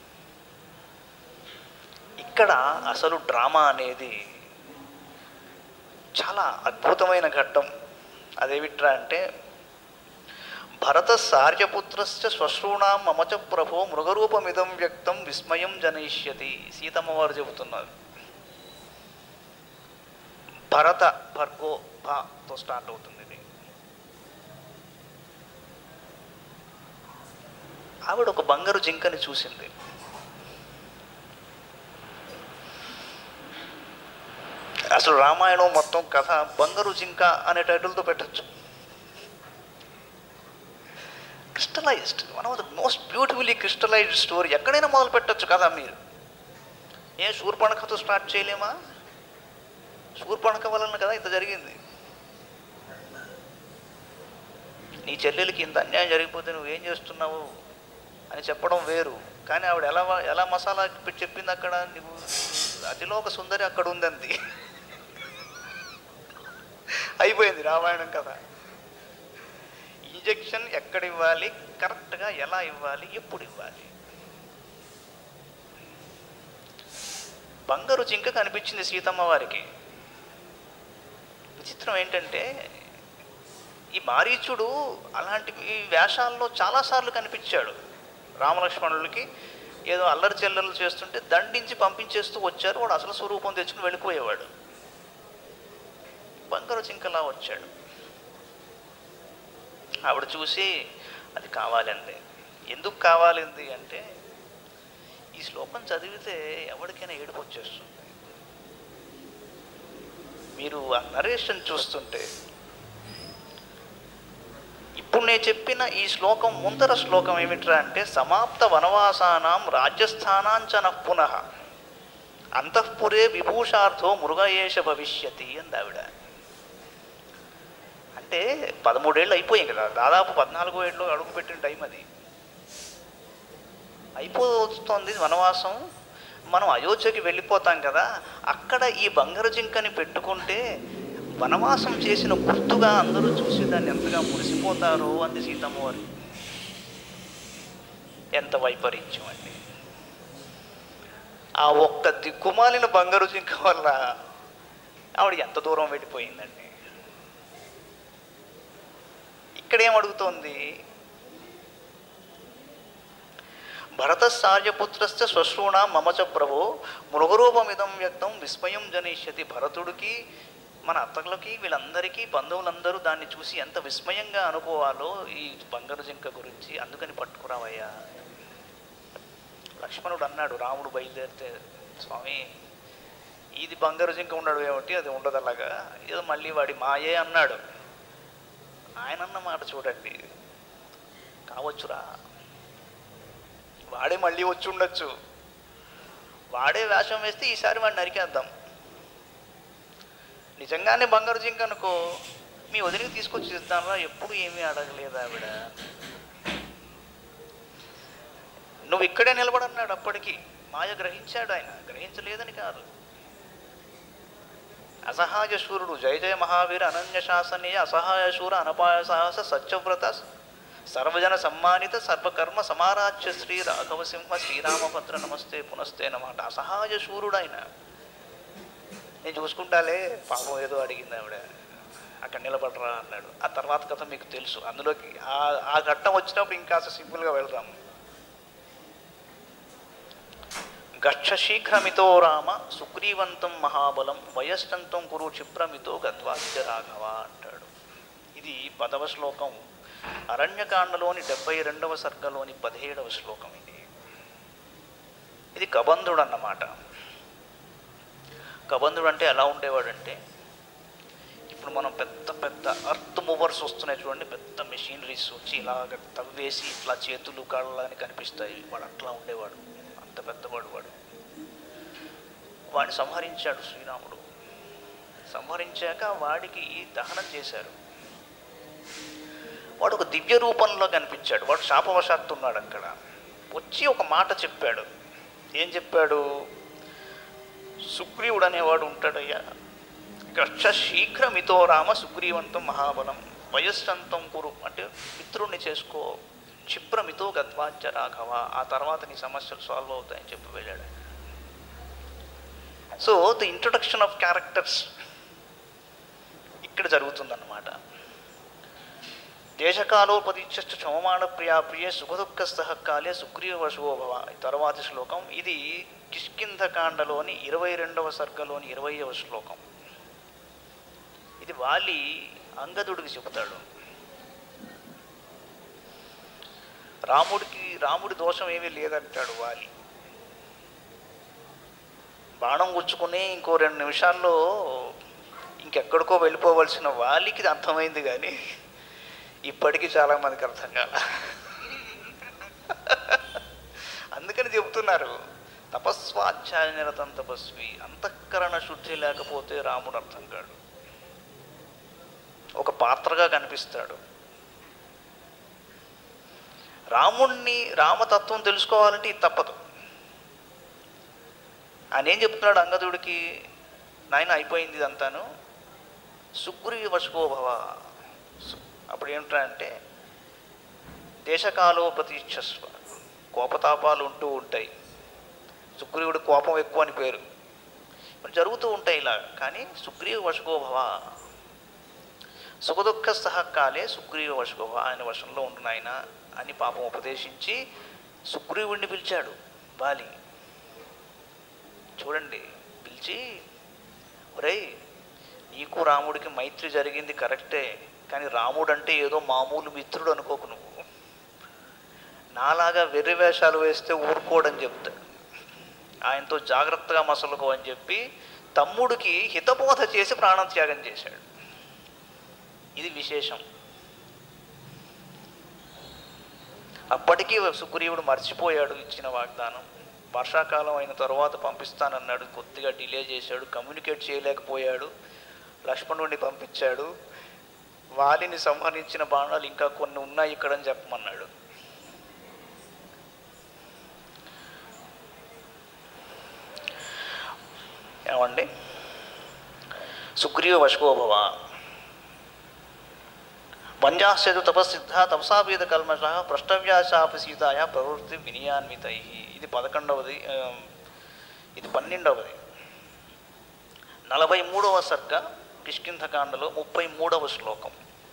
ఇక్కడ అసలు డ్రామా అనేది చాలా అద్భుతమైన ఘట్టం. అదేమిట్రా అంటే, భరత సార్యపుత్రస్య శ్వశ్రూణాం మమచ ప్రభో మృగరూపమిదం వ్యక్తం విస్మయం జనయిష్యతి. సీతమ్మ వారు చెబుతున్నారు. భరత, భర్గో భాతో స్టార్ట్ అవుతుంది. ఆవిడ ఒక బంగారు జింకని చూసింది. అసలు రామాయణం మొత్తం కథ బంగారు జింక అనే టైటిల్తో పెట్టచ్చు. Crystallised, one of the most beautifully crystallised story. ఎక్కడైనా మొదలు పెట్టచ్చు కదా మీరు. శూర్పణఖతో స్టార్ట్ చేయలేమా? శూర్పణఖ వలన కదా ఇంత జరిగింది. నీ చెల్లెలకి ఇంత అన్యాయం జరిగిపోతే నువ్వేం చేస్తున్నావు అని చెప్పడం వేరు, కానీ ఆవిడ ఎలా మసాలా పెట్టి చెప్పింది అక్కడ, నువ్వు అతిలో ఒక సుందరి అక్కడ ఉందంది. అయిపోయింది రామాయణం కథ. ఇంజెక్షన్ ఎక్కడ ఇవ్వాలి, కరెక్ట్గా ఎలా ఇవ్వాలి, ఎప్పుడు ఇవ్వాలి. బంగారు జింక కనిపించింది సీతమ్మ వారికి. విచిత్రం ఏంటంటే ఈ మారీచుడు అలాంటి వేషాల్లో చాలాసార్లు కనిపించాడు. రామలక్ష్మణులకి ఏదో అల్లరి చెల్లెలు చేస్తుంటే దండించి పంపించేస్తూ వచ్చారు. వాడు అసలు స్వరూపం తెచ్చుకుని వెళ్ళిపోయేవాడు. బంగారు జింకలా వచ్చాడు. ఆవిడ చూసి అది కావాలంది. ఎందుకు కావాలింది అంటే ఈ శ్లోకం చదివితే ఎవరికైనా ఏడుపు వచ్చేస్తుంది. మీరు ఆ నరేషన్ చూస్తుంటే, ఇప్పుడు నేను చెప్పిన ఈ శ్లోకం ముందర శ్లోకం ఏమిట్రా అంటే సమాప్త వనవాసానాం రాజ్యస్థానాంచన పునః అంతఃపురే విభూషార్థో మృగయేష భవిష్యతి అంది ఆవిడ. అంటే 13 ఏళ్ళు అయిపోయాయి కదా, దాదాపు 14వ ఏళ్ళు అడుగుపెట్టిన టైం అది. అయిపోతుంది వనవాసం, మనం అయోధ్యకి వెళ్ళిపోతాం కదా, అక్కడ ఈ బంగారు జింకని పెట్టుకుంటే వనవాసం చేసిన గుర్తుగా అందరూ చూసి దాన్ని ఎంతగా మురిసిపోతారో అంది సీతమ్మ వారు. ఎంత వైపరీత్యం అండి! ఆ ఒక్క దిక్కుమాలిన బంగారు జింక వల్ల ఆవిడ ఎంత దూరం వెళ్ళిపోయిందండి. ఇక్కడేమడుగుతోంది, భరతసార్యపుత్రస్య శ్వశ్రూణా మమచ ప్రభో మృగరూపమిదం వ్యక్తం విస్మయం జనిష్యతి. భరతుడికి మన అత్తలకి వీళ్ళందరికీ బంధువులందరూ దాన్ని చూసి ఎంత విస్మయంగా అనుకోవాలో ఈ బంగారు జింక గురించి, అందుకని పట్టుకురావయ్యా. లక్ష్మణుడు అన్నాడు రాముడు బయలుదేరితే, స్వామి ఇది బంగారు జింక ఉన్నాడు ఏమిటి, అది ఉండదు అలాగా, ఏదో మళ్ళీ వాడి మాయే అన్నాడు. ఆయన అన్న మాట చూడండి, కావచ్చురా, వాడే మళ్ళీ వచ్చి ఉండొచ్చు, వాడే వేషం వేస్తే ఈసారి వాడిని నరికేద్దాం. నిజంగానే బంగారు జింక అనుకో, మీ వదిలికి తీసుకొచ్చి ఇద్దాంరా, ఎప్పుడు ఏమీ అడగలేదు ఆవిడ. నువ్వు ఇక్కడే నిలబడన్నాడు. అప్పటికి మాయ గ్రహించాడు ఆయన, గ్రహించలేదని కాదు. అసహాయ శూరుడు జయ జయ మహావీర అనన్య శాసనీయ అసహాయ శూర అనపాయ సాహస సత్యవ్రత సర్వజన సమ్మానిత సర్వకర్మ సమారాధ్య శ్రీ రాఘవసింహ శ్రీరామభద్ర నమస్తే పునస్తే అన్నమాట. అసహాయ శూరుడు ఆయన. నేను చూసుకుంటాలే, పాపం ఏదో అడిగింది ఆవిడ, అక్కడ నిలబడరా అన్నాడు. ఆ తర్వాత కథ మీకు తెలుసు. అందులోకి ఆ ఘట్టం వచ్చినప్పుడు ఇంకా సింపుల్గా వెళ్దాము. గచ్చ శీఘ్రమితో రామ సుగ్రీవంతం మహాబలం వయస్తంతం కురు క్షిప్రమితో గద్వాద్య రాఘవ అంటాడు. ఇది 10వ శ్లోకం, అరణ్యకాండలోని 72వ సర్గలోని 17వ శ్లోకం. ఇది కబంధుడు అన్నమాట. కబంధుడు అంటే ఎలా ఉండేవాడంటే, ఇప్పుడు మనం పెద్ద పెద్ద అర్త్ మూవర్స్ వస్తున్నాయి చూడండి, పెద్ద మెషినరీస్ వచ్చి ఇలాగ తవ్వేసి ఇట్లా చేతులు కాళ్ళని కనిపిస్తాయి, వాడు అట్లా ఉండేవాడు. అంత పెద్దవాడు వాడు. వాడిని సంహరించాడు శ్రీరాముడు. సంహరించాక వాడికి దహనం చేశారు. వాడు ఒక దివ్య రూపంలో కనిపించాడు. వాడు శాపవశాత్తు ఉన్నాడు అక్కడ. వచ్చి ఒక మాట చెప్పాడు. ఏం చెప్పాడు? సుగ్రీవుడు అనేవాడు ఉంటాడయ్యా, గచ్చ శీఘ్రమితో రామ సుగ్రీవంతం మహాబలం వయస్సంతం కురు అంటే మిత్రుణ్ణి చేసుకో, క్షిప్రమితో గద్వాద్య రాఘవ, ఆ తర్వాత నీ సమస్యలు సాల్వ్ అవుతాయని చెప్పి వెళ్ళాడు. So the introduction of characters ఇక్కడ జరుగుతుందన్నమాట. దేశకాలోపదిశ్చ క్షమమాణ ప్రియా ప్రియే సుఖదుఃఖస్థ కాలే సుగ్రీవశోభవ తర్వాతి శ్లోకం. ఇది కిష్కింధకాండలోని 22వ సర్గలోని 20వ శ్లోకం. ఇది వాలి అంగదుడికి చెబుతాడు. రాముడి దోషం ఏమీ లేదంటాడు వాలి. బాణం గుచ్చుకుని ఇంకో 2 నిమిషాల్లో ఇంకెక్కడికో వెళ్ళిపోవలసిన వాలికి ఇది అర్థమైంది, కానీ ఇప్పటికీ చాలామందికి అర్థం కాల. అందుకని చెబుతున్నారు, తపస్వాధ్యాయ నిరతం తపస్వి. అంతఃకరణ శుద్ధి లేకపోతే రాముడు అర్థం కాడు. ఒక పాత్రగా కనిపిస్తాడు. రామతత్వం తెలుసుకోవాలంటే ఇది తప్పదు. ఆయన ఏం చెప్తున్నాడు అంగదుడికి, నాయన అయిపోయింది ఇదంతాను, సుగ్రీవ వశకోభవ. అప్పుడు ఏమిటంటే దేశకాలో ప్రతీక్షస్వ, కోపతాపాలు ఉంటూ ఉంటాయి. సుగ్రీవుడు కోపం ఎక్కువ అని పేరు, జరుగుతూ ఉంటాయి ఇలా. కానీ సుగ్రీవ వశకోభవ, సుఖదుఖ సహకాలే సుగ్రీవ వశకోభవ, ఆయన వశంలో ఉండు ఆయన అని పాపం ఉపదేశించి సుగ్రీవుడిని పిలిచాడు వాలి. చూడండి, పిలిచి, ఒరేయ్ నీకు రాముడికి మైత్రి జరిగింది కరెక్టే, కానీ రాముడు అంటే ఏదో మామూలు మిత్రుడు అనుకోకు నువ్వు. నాలాగా వెర్రి వేషాలు వేస్తే ఊరుకోడని చెప్తాడు. ఆయనతో జాగ్రత్తగా మసలుకో అని చెప్పి తమ్ముడికి హితబోధ చేసి ప్రాణత్యాగం చేశాడు. ఇది విశేషం. అప్పటికీ సుగ్రీవుడు మర్చిపోయాడు ఇచ్చిన వాగ్దానం. వర్షాకాలం అయిన తర్వాత పంపిస్తానన్నాడు, కొద్దిగా డిలే చేశాడు, కమ్యూనికేట్ చేయలేకపోయాడు. లక్ష్మణుడిని పంపించాడు. వాలిని సంహరించిన బాణాలు ఇంకా కొన్ని ఉన్నాయి ఇక్కడని చెప్పమన్నాడు. ఏమండి, సుగ్రీవ వశకోభవ వంజాస్యదు తపస్సిద్ధ తపసాపీత కల్మష పృష్టవ్యాశాపి సీతాయ ప్రవృత్తి వినయాన్వితై. ఇది 11వది. ఇది 12వది. 43వ సర్గ కిష్కింధకాండలో 33వ శ్లోకం.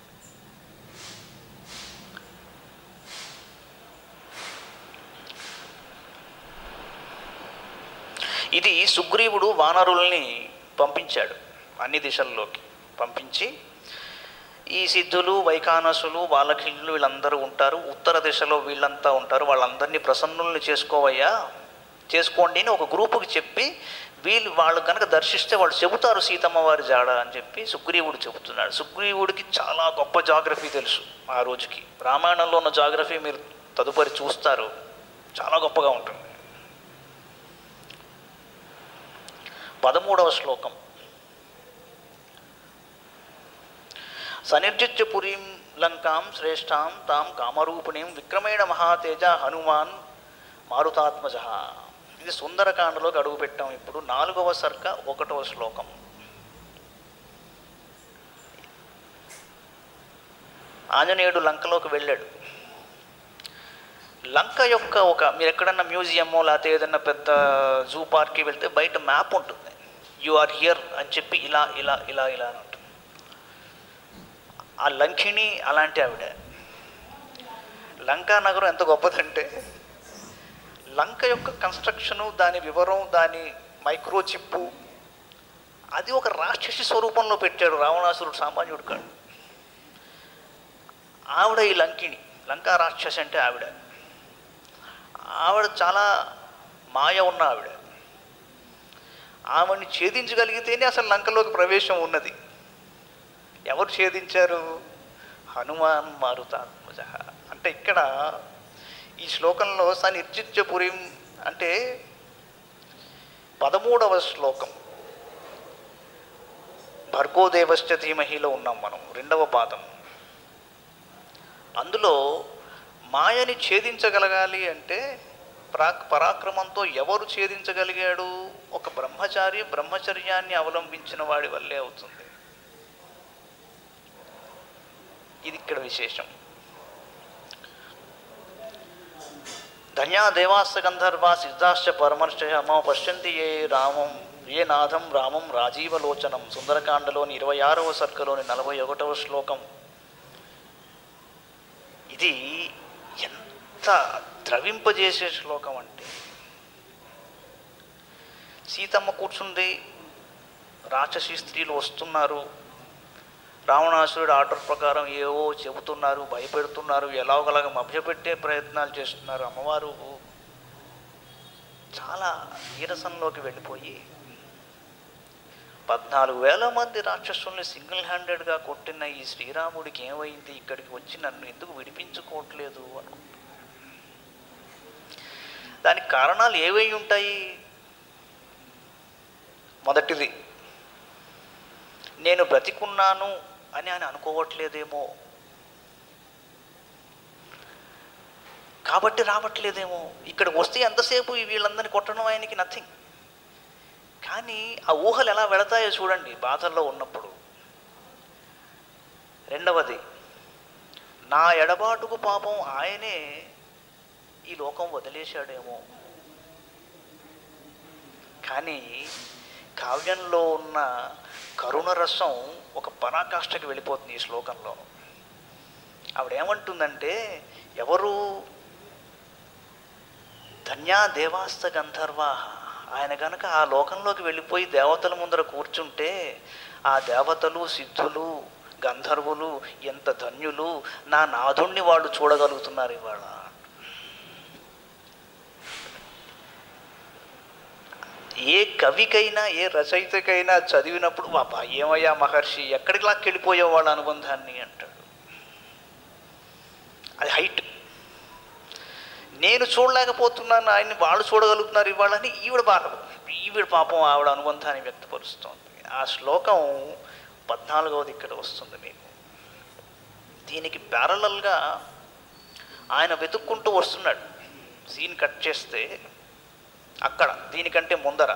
ఇది సుగ్రీవుడు వానరుల్ని పంపించాడు, అన్ని దిశల్లోకి పంపించి, ఈ సిద్ధులు వైఖానసులు బాలఖిళ్ళు వీళ్ళందరూ ఉంటారు, ఉత్తర దిశలో వీళ్ళంతా ఉంటారు, వాళ్ళందరినీ ప్రసన్నుల్ని చేసుకోండి అని ఒక గ్రూపుకి చెప్పి, వాళ్ళు కనుక దర్శిస్తే వాళ్ళు చెబుతారు సీతమ్మ వారి జాడ అని చెప్పి సుగ్రీవుడు చెబుతున్నాడు. సుగ్రీవుడికి చాలా గొప్ప జాగ్రఫీ తెలుసు. ఆ రోజుకి రామాయణంలో ఉన్న జాగ్రఫీ మీరు తదుపరి చూస్తారు, చాలా గొప్పగా ఉంటుంది. 13వ శ్లోకం. సనిర్జిత్య పురీం లంకాం శ్రేష్టాం తాం కామరూపిణీం విక్రమేణ మహాతేజ హనుమాన్ మారుతాత్మజ. ఇది సుందరకాండలోకి అడుగు పెట్టాం. ఇప్పుడు 4వ సర్గ 1వ శ్లోకం. ఆంజనేయుడు లంకలోకి వెళ్ళాడు. లంక యొక్క మీరు ఎక్కడన్నా మ్యూజియమో లేకపోతే ఏదన్నా పెద్ద జూ పార్క్కి వెళ్తే బయట మ్యాప్ ఉంటుంది, యు ఆర్ హియర్ అని చెప్పి ఇలా ఇలా ఇలా ఇలా అని ఉంటుంది. ఆ లంకిణి అలాంటి ఆవిడ. లంకా నగరం ఎంత గొప్పదంటే లంక యొక్క కన్స్ట్రక్షను, దాని వివరం, దాని మైక్రోచిప్పు, అది ఒక రాక్షసి స్వరూపంలో పెట్టాడు రావణాసురుడు. సామాన్యుడు కాడు. ఆవిడ ఈ లంకిణి, లంకా రాక్షసి అంటే ఆవిడ. ఆవిడ చాలా మాయ ఉన్న ఆవిడ. ఆవిడని ఛేదించగలిగితేనే అసలు లంకలోకి ప్రవేశం ఉన్నది. ఎవరు ఛేదించారు? హనుమాన్ మారుతాత్మజ. అంటే ఇక్కడ ఈ శ్లోకంలో సనిర్జిత్య పురీం అంటే 13వ శ్లోకం భర్గోదేవశ్చ ధీమహిలో ఉన్నాం మనం, 2వ పాదం. అందులో మాయని ఛేదించగలగాలి అంటే పరాక్రమంతో ఎవరు ఛేదించగలిగాడు? ఒక బ్రహ్మచారి బ్రహ్మచర్యాన్ని అవలంబించిన వాడి వల్లే అవుతుంది. ఇది ఇక్కడ విశేషం. ధన్యా దేవాస్త గంధర్వా సిద్ధాశ్చ పరమర్శయ మమ పశ్యంతి ఏ నాథం రామం రాజీవలోచనం. సుందరకాండలోని 26వ సర్గలోని 41వ శ్లోకం. ఇది ఎంత ద్రవింపజేసే శ్లోకం అంటే, సీతమ్మ కూర్చుంది, రాక్షసి స్త్రీలు వస్తున్నారు, రావణాసురుడు ఆర్డర్ ప్రకారం ఏవో చెబుతున్నారు, భయపెడుతున్నారు, ఎలాగోలాగా మభ్యపెట్టే ప్రయత్నాలు చేస్తున్నారు. అమ్మవారు చాలా నీరసంలోకి వెళ్ళిపోయి 14,000 మంది రాక్షసుల్ని సింగిల్ హ్యాండెడ్గా కొట్టిన ఈ శ్రీరాముడికి ఏమైంది, ఇక్కడికి వచ్చి నన్ను ఎందుకు విడిపించుకోవట్లేదు అనుకుంటున్నాను. దానికి కారణాలు ఏవై ఉంటాయి? మొదటిది, నేను బ్రతికున్నాను అని ఆయన అనుకోవట్లేదేమో, కాబట్టి రావట్లేదేమో. ఇక్కడికి వస్తే ఎంతసేపు వీళ్ళందరినీ కొట్టడం ఆయనకి నథింగ్. కానీ ఆ ఊహలు ఎలా వెళతాయో చూడండి బాధల్లో ఉన్నప్పుడు. రెండవది, నా ఎడబాటుకు పాపం ఆయనే ఈ లోకం వదిలేశాడేమో. కానీ కావ్యంలో ఉన్న కరుణరసం ఒక పరాకాష్ఠకి వెళ్ళిపోతుంది ఈ శ్లోకంలో. ఆవిడేమంటుందంటే, ఎవరు ధన్యా దేవాస్త గంధర్వా, ఆయన కనుక ఆ లోకంలోకి వెళ్ళిపోయి దేవతల ముందర కూర్చుంటే ఆ దేవతలు, సిద్ధులు, గంధర్వులు ఎంత ధన్యులు, నా నాథుణ్ణి వాళ్ళు చూడగలుగుతున్నారు ఇవాళ. ఏ కవికైనా ఏ రచయితకైనా చదివినప్పుడు బాబా ఏమయ్యా మహర్షి ఎక్కడికి లాక్కెళ్ళిపోయే వాళ్ళ అనుబంధాన్ని అంటాడు. అది హైట్. నేను చూడలేకపోతున్నాను, ఆయన్ని వాళ్ళు చూడగలుగుతున్నారు ఇవాళని ఈవిడ పాపం ఆవిడ అనుబంధాన్ని వ్యక్తపరుస్తోంది. ఆ శ్లోకం 14వది ఇక్కడ వస్తుంది మీకు. దీనికి ప్యారలల్గా ఆయన వెతుక్కుంటూ వస్తున్నాడు. సీన్ కట్ చేస్తే అక్కడ దీనికంటే ముందర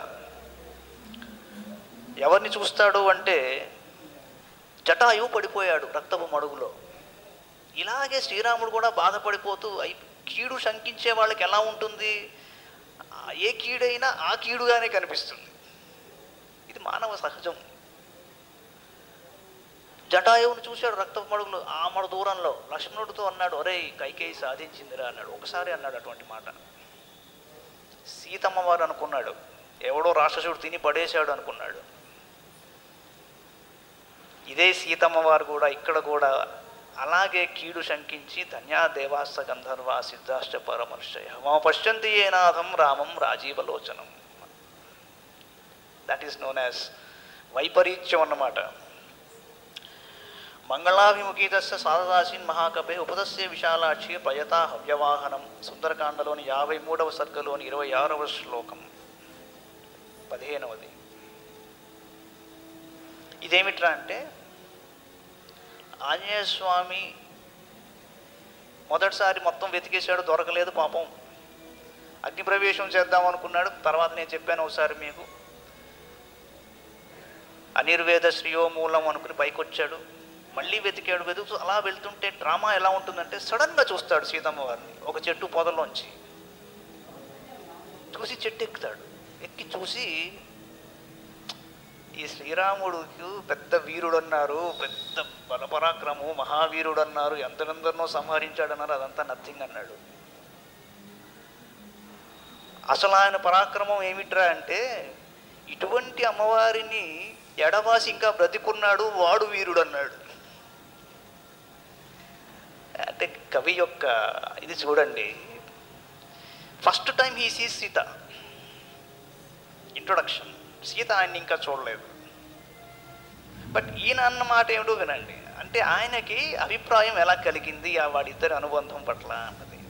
ఎవరిని చూస్తాడు అంటే, జటాయువు పడిపోయాడు రక్తపు మడుగులో. ఇలాగే శ్రీరాముడు కూడా బాధపడిపోతూ కీడు శంకించే వాళ్ళకి ఎలా ఉంటుంది, ఏ కీడైనా ఆ కీడుగానే కనిపిస్తుంది. ఇది మానవ సహజం. జటాయువుని చూశాడు రక్తపు మడుగులు, ఆమడ దూరంలో. లక్ష్మణుడితో అన్నాడు, ఒరే కైకేయి సాధించిందిరా అన్నాడు. ఒకసారి అన్నాడు అటువంటి మాట. సీతమ్మవారు అనుకున్నాడు, ఎవడో రాక్షసుడు తిని పడేశాడు అనుకున్నాడు. ఇదే సీతమ్మవారు కూడా ఇక్కడ కూడా అలాగే కీడు శంకించి ధన్యా దేవాస్త గంధర్వా సిద్ధాశ్చ పరమర్షయ మమ పశ్యంతి ఏనాథం రామం రాజీవలోచనం. దట్ ఈస్ నోన్ యాజ్ వైపరీత్యం అన్నమాట. మంగళాభిముఖీతస్య సారదాసీన్ మహాకపే ఉపదస్య విశాలాక్షి ప్రయతా హవ్యవాహనం. సుందరకాండలోని 53వ సర్గలోని 26వ శ్లోకం 15వది. ఇదేమిట్రా అంటే, ఆంజనేయ స్వామి మొదటిసారి మొత్తం వెతికేశాడు, దొరకలేదు పాపం. అగ్నిప్రవేశం చేద్దాం అనుకున్నాడు. తర్వాత నేను చెప్పాను ఒకసారి మీకు, అనిర్వేద శ్రీయోమూలం అనుకుని పైకి వచ్చాడు. మళ్ళీ వెతుకుతూ అలా వెళ్తుంటే డ్రామా ఎలా ఉంటుందంటే, సడన్గా చూస్తాడు సీతమ్మ వారిని ఒక చెట్టు పొదలోంచి. చూసి చెట్టు ఎక్కుతాడు. ఎక్కి చూసి ఈ శ్రీరాముడికి పెద్ద వీరుడు అన్నారు, పెద్ద బలపరాక్రమము, మహావీరుడు అన్నారు, ఎందరెందరినో సంహరించాడన్నారు, అదంతా నథింగ్ అన్నాడు. అసలు ఆయన పరాక్రమం ఏమిట్రా అంటే, ఇటువంటి అమ్మవారిని ఎడవాసి ఇంకా బ్రతికున్నాడు, వాడు వీరుడు అన్నాడు. అంటే కవి యొక్క ఇది చూడండి. First time he sees Sita, introduction. Sita ఆయన్ని ఇంకా చూడలేదు. బట్ ఈయన అన్న మాట ఏమిటో వినండి. అంటే ఆయనకి అభిప్రాయం ఎలా కలిగింది వాడిద్దరి అనుబంధం పట్ల అన్నది.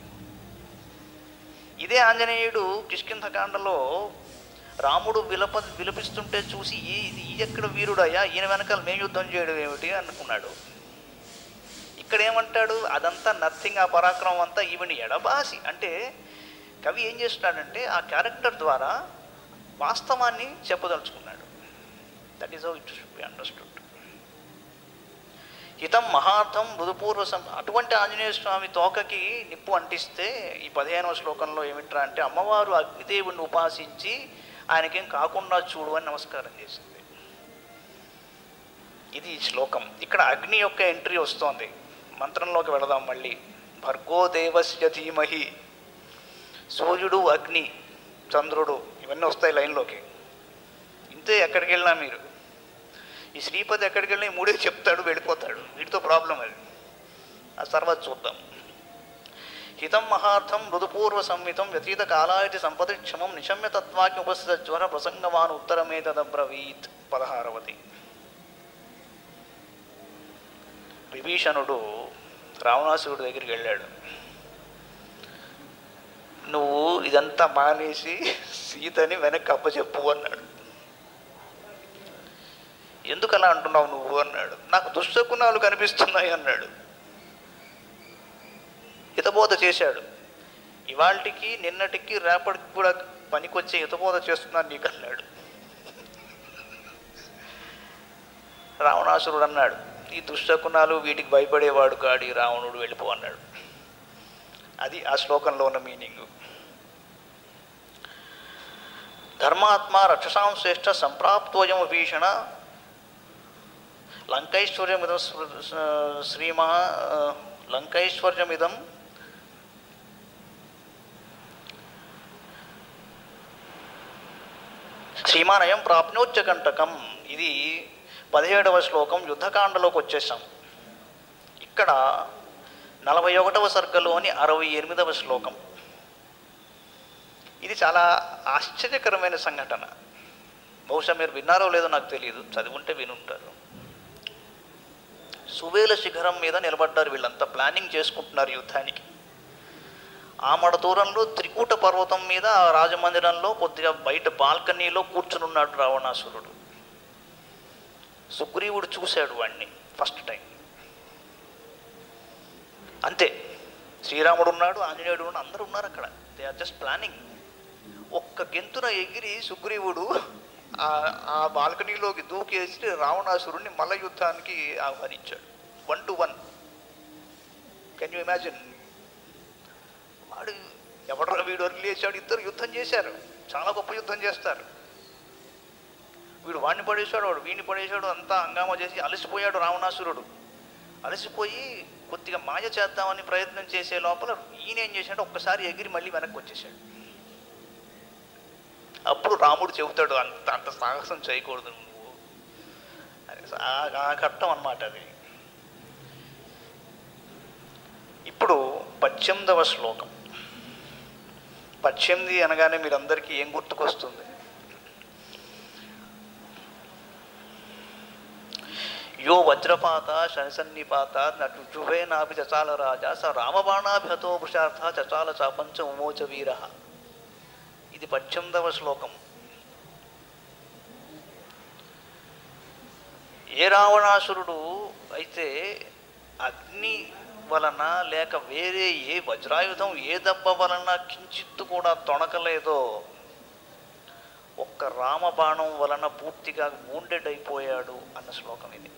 ఇదే ఆంజనేయుడు కిష్కింధకాండలో రాముడు విలపిస్తుంటే చూసి ఇది ఎక్కడ వీరుడయ్యా, ఈయన వెనకాల మేము యుద్ధం చేయడం ఏమిటి అనుకున్నాడు. ఇక్కడ ఏమంటాడు, అదంతా నథింగ్, ఆ పరాక్రమం అంతా ఈవిని ఎడబాసి. అంటే కవి ఏం చేస్తున్నాడంటే ఆ క్యారెక్టర్ ద్వారా వాస్తవాన్ని చెప్పదలుచుకున్నాడు. That is how it should be understood. హితం మహార్థం మృదుపూర్వసం. అటువంటి ఆంజనేయ స్వామి తోకకి నిప్పు అంటిస్తే ఈ 15వ శ్లోకంలో ఏమిట్రా అంటే, అమ్మవారు అగ్నిదేవుడిని ఉపాసించి ఆయనకేం కాకుండా చూడు అని నమస్కారం చేసింది. ఇది ఈ శ్లోకం. ఇక్కడ అగ్ని యొక్క ఎంట్రీ వస్తోంది. మంత్రంలోకి వెళదాం మళ్ళీ. భర్గో దేవస్య ధీమహి. సూర్యుడు, అగ్ని, చంద్రుడు ఇవన్నీ వస్తాయి లైన్లోకి. ఇంతే ఎక్కడికి వెళ్ళినా మీరు. ఈ శ్రీపతి ఎక్కడికి వెళ్ళినా 3 చెప్తాడు, వెళ్ళిపోతాడు. వీటితో ప్రాబ్లం అది. ఆ తర్వాత చూద్దాం. హితం మహార్థం మృదుపూర్వ సంహితం వ్యతీత కాలాయతి సంపతిక్షమం నిశమ్య తత్వాకి ఉపస్థిత జ్వర ప్రసంగవాన్ ఉత్తరమే తదబ్రవీత్. 16వది. విభీషణుడు రావణాసురుడి దగ్గరికి వెళ్ళాడు. నువ్వు ఇదంతా మానేసి సీతని వెనక్కి అప్పచెప్పు అన్నాడు. ఎందుకు అలా అంటున్నావు నువ్వు అన్నాడు. నాకు దుశ్శకునాలు కనిపిస్తున్నాయి అన్నాడు. హితబోధ చేశాడు. ఇవాళకి నిన్నటికి రేపటికి కూడా పనికొచ్చే హితబోధ చేస్తున్నాను నీకు అన్నాడు. రావణాసురుడు అన్నాడు, ఈ దుశ్శకునాలు వీటికి భయపడేవాడు కాడి రావణుడు, వెళ్ళిపో అన్నాడు. అది ఆ శ్లోకంలో ఉన్న మీనింగు. ధర్మాత్మ రక్షసాం శ్రేష్ఠ సంప్రాప్తోయం భీషణ లంకైశ్వర్యమిదం లంకైశ్వర్యమిదం శ్రీమానయం ప్రాప్నోచ్చకంటకం. ఇది 17వ శ్లోకం. యుద్ధకాండలోకి వచ్చేసాం. ఇక్కడ 41వ సర్గలోని 68వ శ్లోకం. ఇది చాలా ఆశ్చర్యకరమైన సంఘటన. బహుశా మీరు విన్నారో లేదో నాకు తెలియదు, చదివుంటే వినుంటారు. సువేల శిఖరం మీద నిలబడ్డారు వీళ్ళంతా, ప్లానింగ్ చేసుకుంటున్నారు యుద్ధానికి. ఆమడ దూరంలో త్రికూట పర్వతం మీద రాజమందిరంలో కొద్దిగా బయట బాల్కనీలో కూర్చునున్నాడు రావణాసురుడు. సుగ్రీవుడు చూశాడు వాడిని ఫస్ట్ టైం. అంతే, శ్రీరాముడు ఉన్నాడు, ఆంజనేయుడు ఉన్నాడు, అందరూ ఉన్నారు అక్కడ. They are just planning. ఒక్క గెంతున ఎగిరి సుగ్రీవుడు ఆ బాల్కనీలోకి దూకేసి రావణాసురుడిని మల్ల యుద్ధానికి ఆహ్వానించాడు. 1 to 1. Can you imagine? వాడు ఎవడరా వీడు వదిలేసాడు. ఇద్దరు యుద్ధం చేశారు, చాలా గొప్ప యుద్ధం చేస్తారు. వీడు వాడిని పడేశాడు, వాడు వీడిని పడేశాడు, అంతా హంగామా చేసి అలసిపోయాడు రావణాసురుడు. అలసిపోయి కొద్దిగా మాయ చేద్దామని ప్రయత్నం చేసే లోపల ఈయన ఏం చేశాడు, ఒక్కసారి ఎగిరి మళ్ళీ వెనక్కి వచ్చేసాడు. అప్పుడు రాముడు చెబుతాడు, అంత సాహసం చేయకూడదు నువ్వు. ఆ ఘట్టం అన్నమాట అది. ఇప్పుడు 18వ శ్లోకం. 18 అనగానే మీరందరికీ ఏం గుర్తుకొస్తుంది? యో వజ్రపాత శనిసన్నిపాత నటుజువే నాభి చచాల రాజా స రామబాణాభిహతో వృషార్థ చచాల చాపంచ ఉమోచ వీర. ఇది 18వ శ్లోకం. ఏ రావణాసురుడు అయితే అగ్ని వలన లేక వేరే ఏ వజ్రాయుధం ఏ దెబ్బ వలన కించిత్తు కూడా తొణకలేదో, ఒక్క రామబాణం వలన పూర్తిగా వూండెడ్ అయిపోయాడు అన్న శ్లోకం ఇది.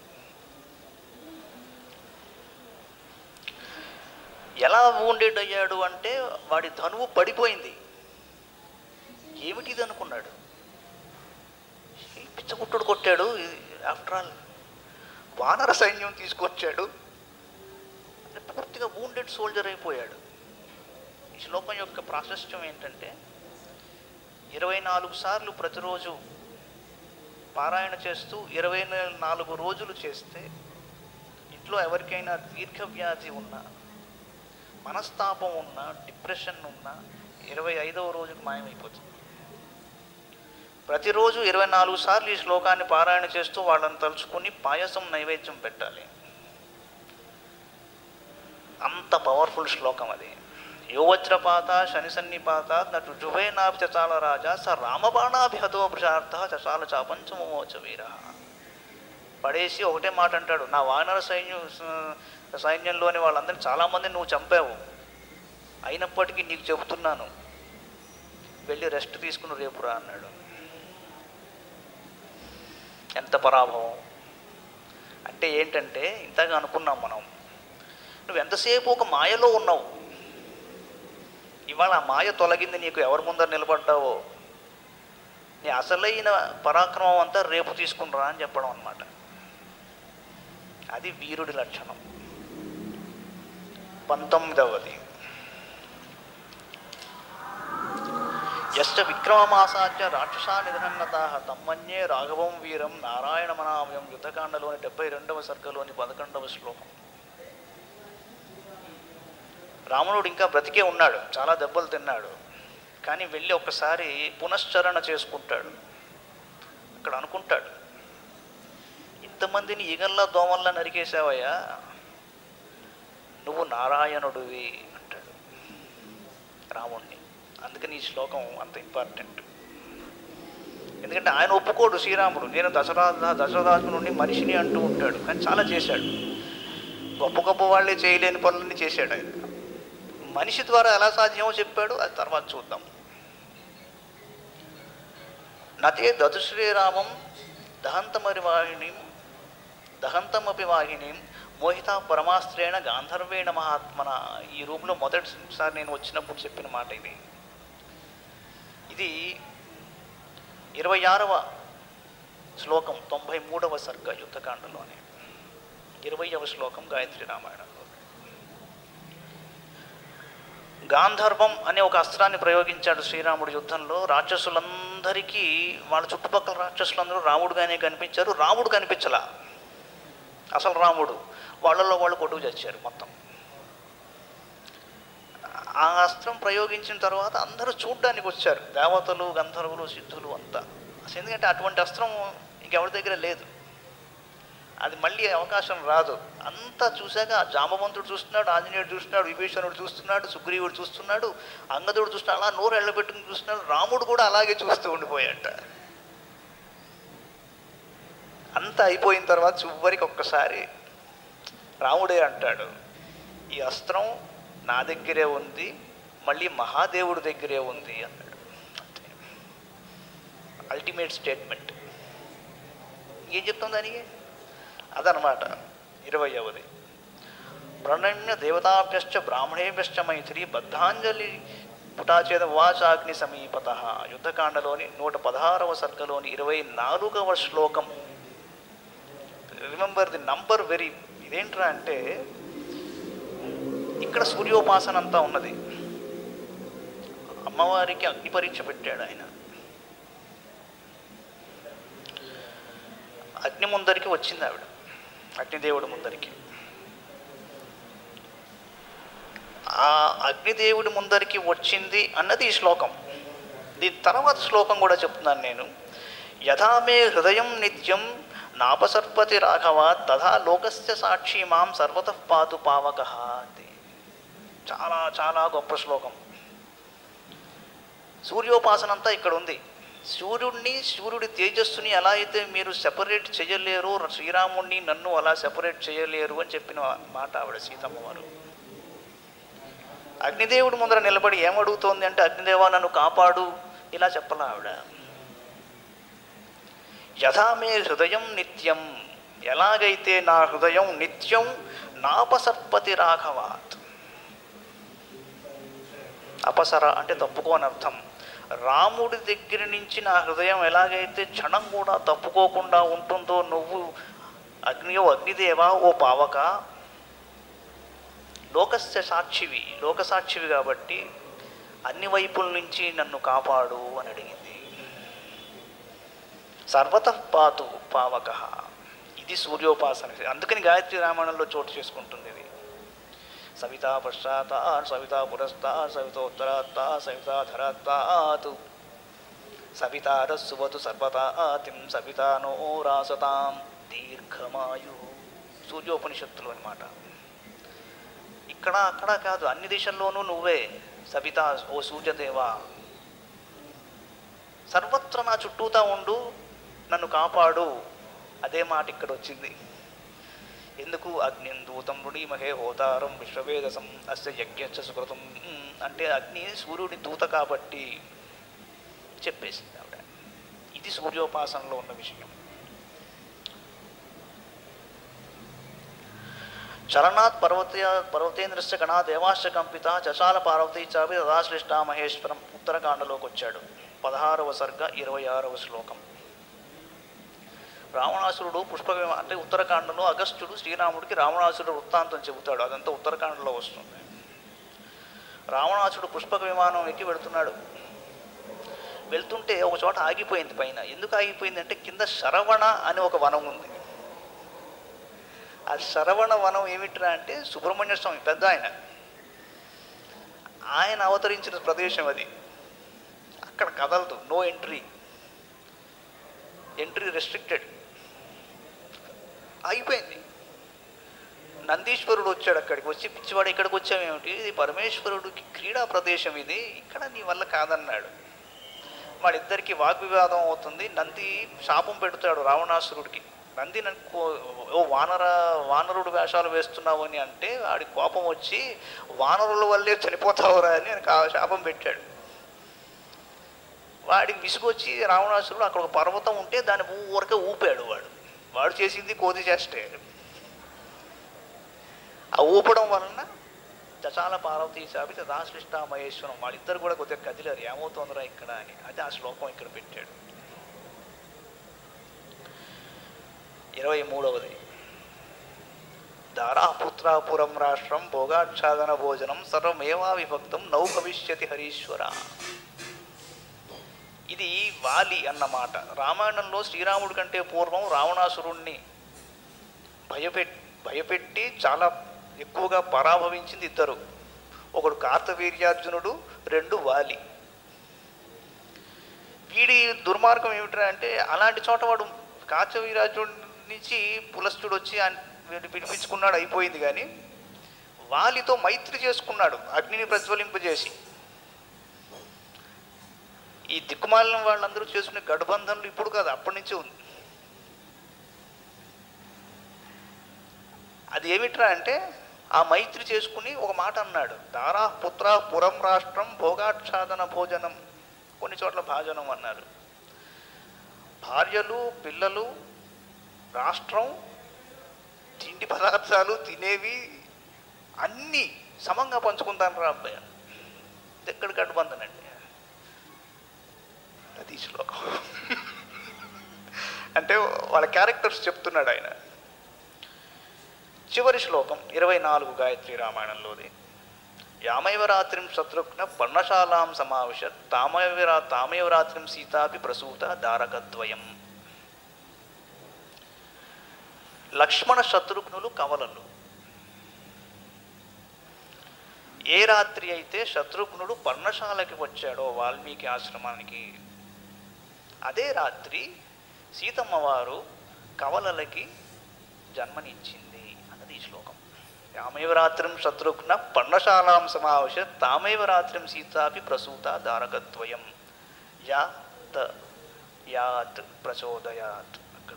ఎలా వూండెడ్ అయ్యాడు అంటే, వాడి ధనువు పడిపోయింది. ఏమిటిది అనుకున్నాడు, పిచ్చగుట్టుడు కొట్టాడు. ఆఫ్టర్ ఆల్ వానర సైన్యం తీసుకొచ్చాడు, పూర్తిగా వూండెడ్ సోల్జర్ అయిపోయాడు. ఈ శ్లోకం యొక్క ప్రాశస్త్యం ఏంటంటే, 24 సార్లు ప్రతిరోజు పారాయణ చేస్తూ 24 రోజులు చేస్తే ఇంట్లో ఎవరికైనా దీర్ఘవ్యాధి ఉన్నా, మనస్తాపం ఉన్నా, డిప్రెషన్ ఉన్నా 25వ రోజుకు మాయమైపోతుంది. ప్రతిరోజు 24 సార్లు ఈ శ్లోకాన్ని పారాయణ చేస్తూ వాళ్ళని తలుచుకుని పాయసం నైవేద్యం పెట్టాలి. అంత పవర్ఫుల్ శ్లోకం అది. యోవజ్రపాత శనిసన్నిపాత నటు జువే నాభి చచాల రాజా స రామబాణాభిహతో వృషార్థ చచాల చాపంచమోచ వీర. పడేసి ఒకటే మాట అంటాడు, నా వానర సైన్యంలోని వాళ్ళందరినీ చాలామందిని నువ్వు చంపావు, అయినప్పటికీ నీకు చెబుతున్నాను, వెళ్ళి రెస్ట్ తీసుకుని రేపు రా అన్నాడు. ఎంత పరాభవం అంటే ఏంటంటే, ఇంతగా అనుకున్నాం మనం, నువ్వు ఎంతసేపు ఒక మాయలో ఉన్నావు, ఇవాళ ఆ మాయ తొలగింది, నీకు ఎవరి ముందర నిలబడ్డావో, నీ అసలైన పరాక్రమం అంతా రేపు తీసుకుని రా అని చెప్పడం అన్నమాట. అది వీరుడి లక్షణం. 19వది. యశ్చ విక్రమమాసాచ రాక్షసా నిధనంగతా తమ్మన్యే రాఘవం వీరం నారాయణమనామయం. యుద్ధకాండలోని 72వ సర్గలోని 11వ శ్లోకం. రావణుడు ఇంకా బ్రతికే ఉన్నాడు, చాలా దెబ్బలు తిన్నాడు. కానీ వెళ్ళి ఒక్కసారి పునశ్చరణ చేసుకుంటాడు. అక్కడ అనుకుంటాడు, ఇంతమందిని ఈగల్లా దోమల్లా నరికేశావయ్యా, నువ్వు నారాయణుడివి అంటాడు రాముణ్ణి. అందుకని ఈ శ్లోకం అంత ఇంపార్టెంట్. ఎందుకంటే ఆయన ఒప్పుకోడు శ్రీరాముడు, నేను దశరథాత్మ నుండి మనిషిని అంటూ ఉంటాడు. కానీ చాలా చేశాడు, గొప్ప గొప్ప వాళ్ళే చేయలేని పనులన్నీ చేశాడు ఆయన. మనిషి ద్వారా ఎలా సాధ్యమో చెప్పాడు, అది తర్వాత చూద్దాం. నతే దదు శ్రీరామం దహంతమపి వాహినీం మోహిత పరమాస్త్రేణ గాంధర్వేణ మహాత్మన. ఈ రూమ్లో మొదటిసారి నేను వచ్చినప్పుడు చెప్పిన మాట ఇది. ఇది 26వ శ్లోకం 93వ సర్గ యుద్ధకాండలోనే 20వ శ్లోకం గాయత్రి రామాయణంలో. గాంధర్వం అనే ఒక అస్త్రాన్ని ప్రయోగించాడు శ్రీరాముడు యుద్ధంలో. రాక్షసులందరికీ, వాళ్ళ చుట్టుపక్కల రాక్షసులందరూ రాముడుగానే కనిపించారు, రాముడు కనిపించలా. అసలు రాముడు వాళ్ళల్లో వాళ్ళు కొట్టుకు చచ్చారు మొత్తం. ఆ అస్త్రం ప్రయోగించిన తర్వాత అందరూ చూడ్డానికి వచ్చారు, దేవతలు, గంధర్వులు, సిద్ధులు అంతా. అసలు ఎందుకంటే అటువంటి అస్త్రం ఇంకెవరి దగ్గర లేదు, అది మళ్ళీ అవకాశం రాదు. అంతా చూశాక జాంబవంతుడు చూస్తున్నాడు, ఆంజనేయుడు చూస్తున్నాడు, విభీషణుడు చూస్తున్నాడు, సుగ్రీవుడు చూస్తున్నాడు, అంగదుడు చూస్తున్నాడు, అలా నోరు ఎళ్ళబెట్టుకుని చూస్తున్నాడు. రాముడు కూడా అలాగే చూస్తూ ఉండిపోయాట. అంతా అయిపోయిన తర్వాత చివరికి ఒక్కసారి రాముడే అంటాడు, ఈ అస్త్రం నా దగ్గరే ఉంది, మళ్ళీ మహాదేవుడి దగ్గరే ఉంది అన్నాడు. అంతే, అల్టిమేట్ స్టేట్మెంట్. ఏం చెప్తాం దానికి? అదనమాట 20వది. ప్రణమ్య దేవతాభ్యశ్చ బ్రాహ్మణేభ్యశ్చ మైత్రి బద్ధాంజలి పుటాచేద వాచాగ్ని సమీపత. యుద్ధకాండలోని 116వ సర్గలోని 24వ శ్లోకం. Remember the number very. ఇదేంట్రా అంటే ఇక్కడ సూర్యోపాసన అంతా ఉన్నది. అమ్మవారికి అగ్ని పరీక్ష పెట్టాడు ఆయన. అగ్ని ముందరికి వచ్చింది ఆవిడ, అగ్నిదేవుడి ముందరికి. ఆ అగ్నిదేవుడి ముందరికి వచ్చింది అన్నది ఈ శ్లోకం. దీని తర్వాత శ్లోకం కూడా చెప్తున్నాను నేను. యథామే హృదయం నిత్యం నాపసర్పతి రాఘవ తథా లోకస్య సాక్షి మాం సర్వతః పాతు పావకః. అది చాలా చాలా గొప్ప శ్లోకం. సూర్యోపాసన అంతా ఇక్కడ ఉంది. సూర్యుడిని, సూర్యుడి తేజస్సుని ఎలా అయితే మీరు సెపరేట్ చేయలేరు, శ్రీరాముడిని నన్ను అలా సెపరేట్ చేయలేరు అని చెప్పిన మాట ఆవిడ సీతమ్మ వారు. అగ్నిదేవుడి ముందర నిలబడి ఏమడుగుతోంది అంటే, అగ్నిదేవా నన్ను కాపాడు, ఇలా చెప్పలా ఆవిడ. యథామే హృదయం నిత్యం, ఎలాగైతే నా హృదయం నిత్యం నాపసర్పతి రాఘవాత్. అపసర అంటే తప్పుకోని అర్థం. రాముడి దగ్గర నుంచి నా హృదయం ఎలాగైతే క్షణం కూడా తప్పుకోకుండా ఉంటుందో, నువ్వు అగ్నిదేవా ఓ పావక లోకస్య సాక్షివి, లోకసాక్షివి కాబట్టి అన్ని వైపుల నుంచి నన్ను కాపాడు అని అడిగింది. సర్వతః పాతు పావక. ఇది సూర్యోపాసన. అందుకని గాయత్రి రామాయణంలో చోటు చేసుకుంటుంది ఇది. సవితా పశ్చాత్ సవితా పురస్తాత్ సవితోత్తరాత్ సవితాధరాత్ సవితారస్సువతు సర్వతాతిం సవితానో రాసతాం దీర్ఘమాయు. సూర్యోపనిషత్తులు అన్నమాట. ఇక్కడ అక్కడ కాదు, అన్ని దిశల్లోనూ నువ్వే సవితా, ఓ సూర్యదేవా, సర్వత్ర నా చుట్టూతా ఉండు, నన్ను కాపాడు. అదే మాట ఇక్కడ వచ్చింది. ఎందుకు? అగ్నిం దూతం మృణీమహే హోతారం విశ్వవేదసం అస్య యజ్ఞచ్చ సుకృతం అంటే అగ్ని సూర్యుడి దూత కాబట్టి చెప్పేసింది ఆవిడ. ఇది సూర్యోపాసనలో ఉన్న విషయం. చరణాత్ పర్వతేంద్రస్య గణా దేవాశ్చ కంపిత చచాల పార్వతీ చాపి తదాశ్లిష్టా మహేశ్వరం. ఉత్తరకాండలోకి వచ్చాడు. 16వ సర్గ 26వ శ్లోకం. రావణాసురుడు అంటే ఉత్తరకాండలో అగస్త్యుడు శ్రీరాముడికి రావణాసురుడు వృత్తాంతం చెబుతాడు. అదంతా ఉత్తరకాండలో వస్తుంది. రావణాసురుడు పుష్పక విమానం ఎక్కి వెళుతున్నాడు. వెళ్తుంటే ఒక చోట ఆగిపోయింది పైన. ఎందుకు ఆగిపోయింది అంటే, కింద శరవణ అని ఒక వనం ఉంది. ఆ శరవణ వనం ఏమిట్రా అంటే సుబ్రహ్మణ్య స్వామి పెద్ద ఆయన. ఆయన అవతరించిన ప్రదేశం అది. అక్కడ కదలదు, నో ఎంట్రీ, ఎంట్రీ రెస్ట్రిక్టెడ్ అయిపోయింది. నందీశ్వరుడు వచ్చాడు, అక్కడికి వచ్చి పిచ్చివాడు ఇక్కడికి వచ్చామేమిటి, ఇది పరమేశ్వరుడికి క్రీడా ప్రదేశం, ఇది ఇక్కడ నీ వల్ల కాదన్నాడు. వాళ్ళిద్దరికి వాగ్వివాదం అవుతుంది. నంది శాపం పెడతాడు రావణాసురుడికి. నంది వానరుడు వేషాలు వేస్తున్నావు అని అంటే వాడి కోపం వచ్చి వానరుల వల్లే చనిపోతావురా అని శాపం పెట్టాడు. వాడికి విసుగొచ్చి రావణాసురుడు అక్కడ ఒక పర్వతం ఉంటే దాన్ని ఊరికే ఊపాడు. వాడు చేసింది కోతి చేస్తే. ఆ ఊపడం వలన దశాల పార్వతీ శాపి తదాశ్లిష్ట మహేశ్వరం వాళ్ళిద్దరు కూడా కొద్దిగా కదిలారు, ఏమవుతోందిరా ఇక్కడ అని. అది ఆ శ్లోకం ఇక్కడ పెట్టాడు. 23వది దారాపుత్రాపురం రాష్ట్రం భోగాచ్ఛాదన భోజనం సర్వమేవా విభక్తం నౌ భవిష్యతి హరీశ్వర. ఇది వాలి అన్నమాట. రామాయణంలో శ్రీరాముడి కంటే పూర్వం రావణాసురుణ్ణి భయపెట్టి చాలా ఎక్కువగా పరాభవించింది ఇద్దరు. ఒకడు కార్తవీర్యార్జునుడు, రెండు వాలి. వీడి దుర్మార్గం ఏమిటంటే అంటే అలాంటి చోట వాడు కార్తవీర్యార్జునుడి నుంచి పులస్తుడు వచ్చి వీడు పిలిపించుకున్నాడు, అయిపోయింది. కానీ వాలితో మైత్రి చేసుకున్నాడు అగ్నిని ప్రజ్వలింపజేసి. ఈ దిక్కుమాలిన వాళ్ళందరూ చేసుకునే గడ్బంధనలు ఇప్పుడు కాదు, అప్పటి నుంచే ఉంది. అది ఏమిట్రా అంటే ఆ మైత్రి చేసుకుని ఒక మాట అన్నాడు, దారా పుత్ర పురం రాష్ట్రం భోగాచ్ఛాదన భోజనం. కొన్ని చోట్ల భాజనం అన్నారు. భార్యలు, పిల్లలు, రాష్ట్రం, తిండి పదార్థాలు తినేవి అన్నీ సమంగా పంచుకుంటాను రా అబ్బాయి. ఎక్కడ గడ్బంధనండి అది శ్లోకం. అంటే వాళ్ళ క్యారెక్టర్స్ చెప్తున్నాడు ఆయన. చివరి శ్లోకం 24 గాయత్రి రామాయణంలోది. యామైవ రాత్రిం శత్రుఘ్న పర్ణశాలాం సమావిశత్ తామైవ రాత్రిం సీతాపి ప్రసూత దారకద్వయం. లక్ష్మణ శత్రుఘ్నులు కవలలు. ఏ రాత్రి అయితే శత్రుఘ్నుడు పర్ణశాలకి వచ్చాడో వాల్మీకి ఆశ్రమానికి, అదే రాత్రి సీతమ్మ వారు కవలలకి జన్మనిచ్చింది అన్నది ఈ శ్లోకం. యామైవ రాత్రిం శత్రుఘ్న పర్ణశాలాం సమావిశత్ తామైవ రాత్రిం సీతాపి ప్రసూత దారకద్వయం. యాత్ ప్రచోదయాత్.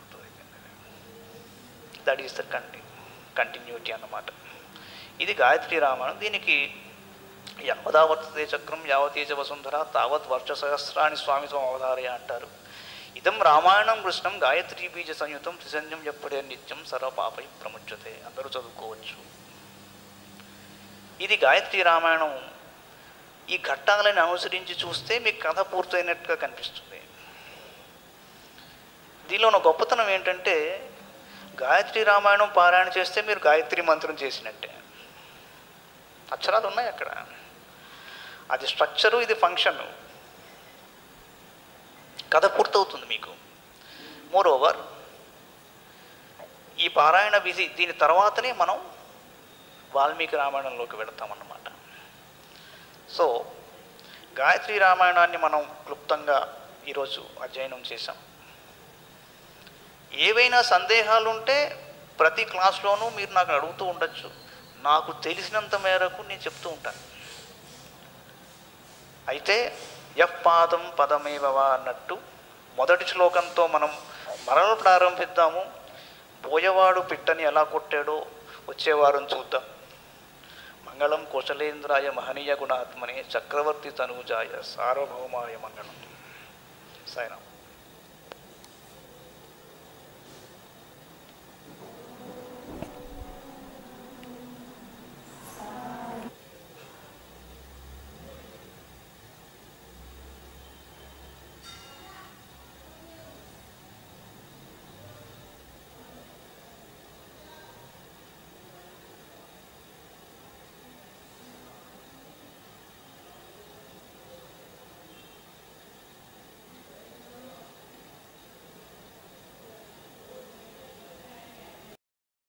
దట్ ఈస్ ద కంటిన్యూటీ అన్నమాట. ఇది గాయత్రి రామాయణం. దీనికి యావదావర్తతే చక్రం యావతీచ వసుంధర తావత్ వర్ష సహస్రాన్ని స్వామిత్వం అవధారయ అంటారు. ఇదం రామాయణం కృష్ణం గాయత్రీ బీజ సంయుతం త్రిసంధ్యం ఎప్పుడే నిత్యం సర్వపాపై ప్రముచ్యతే. అందరూ చదువుకోవచ్చు. ఇది గాయత్రి రామాయణం. ఈ ఘట్టాలను అనుసరించి చూస్తే మీకు కథ పూర్తయినట్టుగా కనిపిస్తుంది. దీనిలో ఉన్న గొప్పతనం ఏంటంటే గాయత్రి రామాయణం పారాయణ చేస్తే మీరు గాయత్రి మంత్రం చేసినట్టే. అక్షరాలు ఉన్నాయి అక్కడ. అది స్ట్రక్చరు, ఇది ఫంక్షను. కథ పూర్తవుతుంది మీకు. మోరోవర్ ఈ పారాయణ విధి దీని తర్వాతనే మనం వాల్మీకి రామాయణంలోకి వెళతామన్నమాట. సో గాయత్రి రామాయణాన్ని మనం క్లుప్తంగా ఈరోజు అధ్యయనం చేశాం. ఏవైనా సందేహాలు ఉంటే ప్రతి క్లాస్లోనూ మీరు నాకు అడుగుతూ ఉండొచ్చు. నాకు తెలిసినంత మేరకు నేను చెప్తూ ఉంటాను. అయితే యః పాదం పదమేవవా అన్నట్టు మొదటి శ్లోకంతో మనం మరల ప్రారంభిద్దాము. పోయేవాడు పిట్టని ఎలా కొట్టాడో వచ్చేవారం చూద్దాం. మంగళం కోశలేంద్రాయ మహనీయ గుణాత్మనే చక్రవర్తి తనూజాయ సార్వభౌమాయ మంగళం. సాయిరామ్.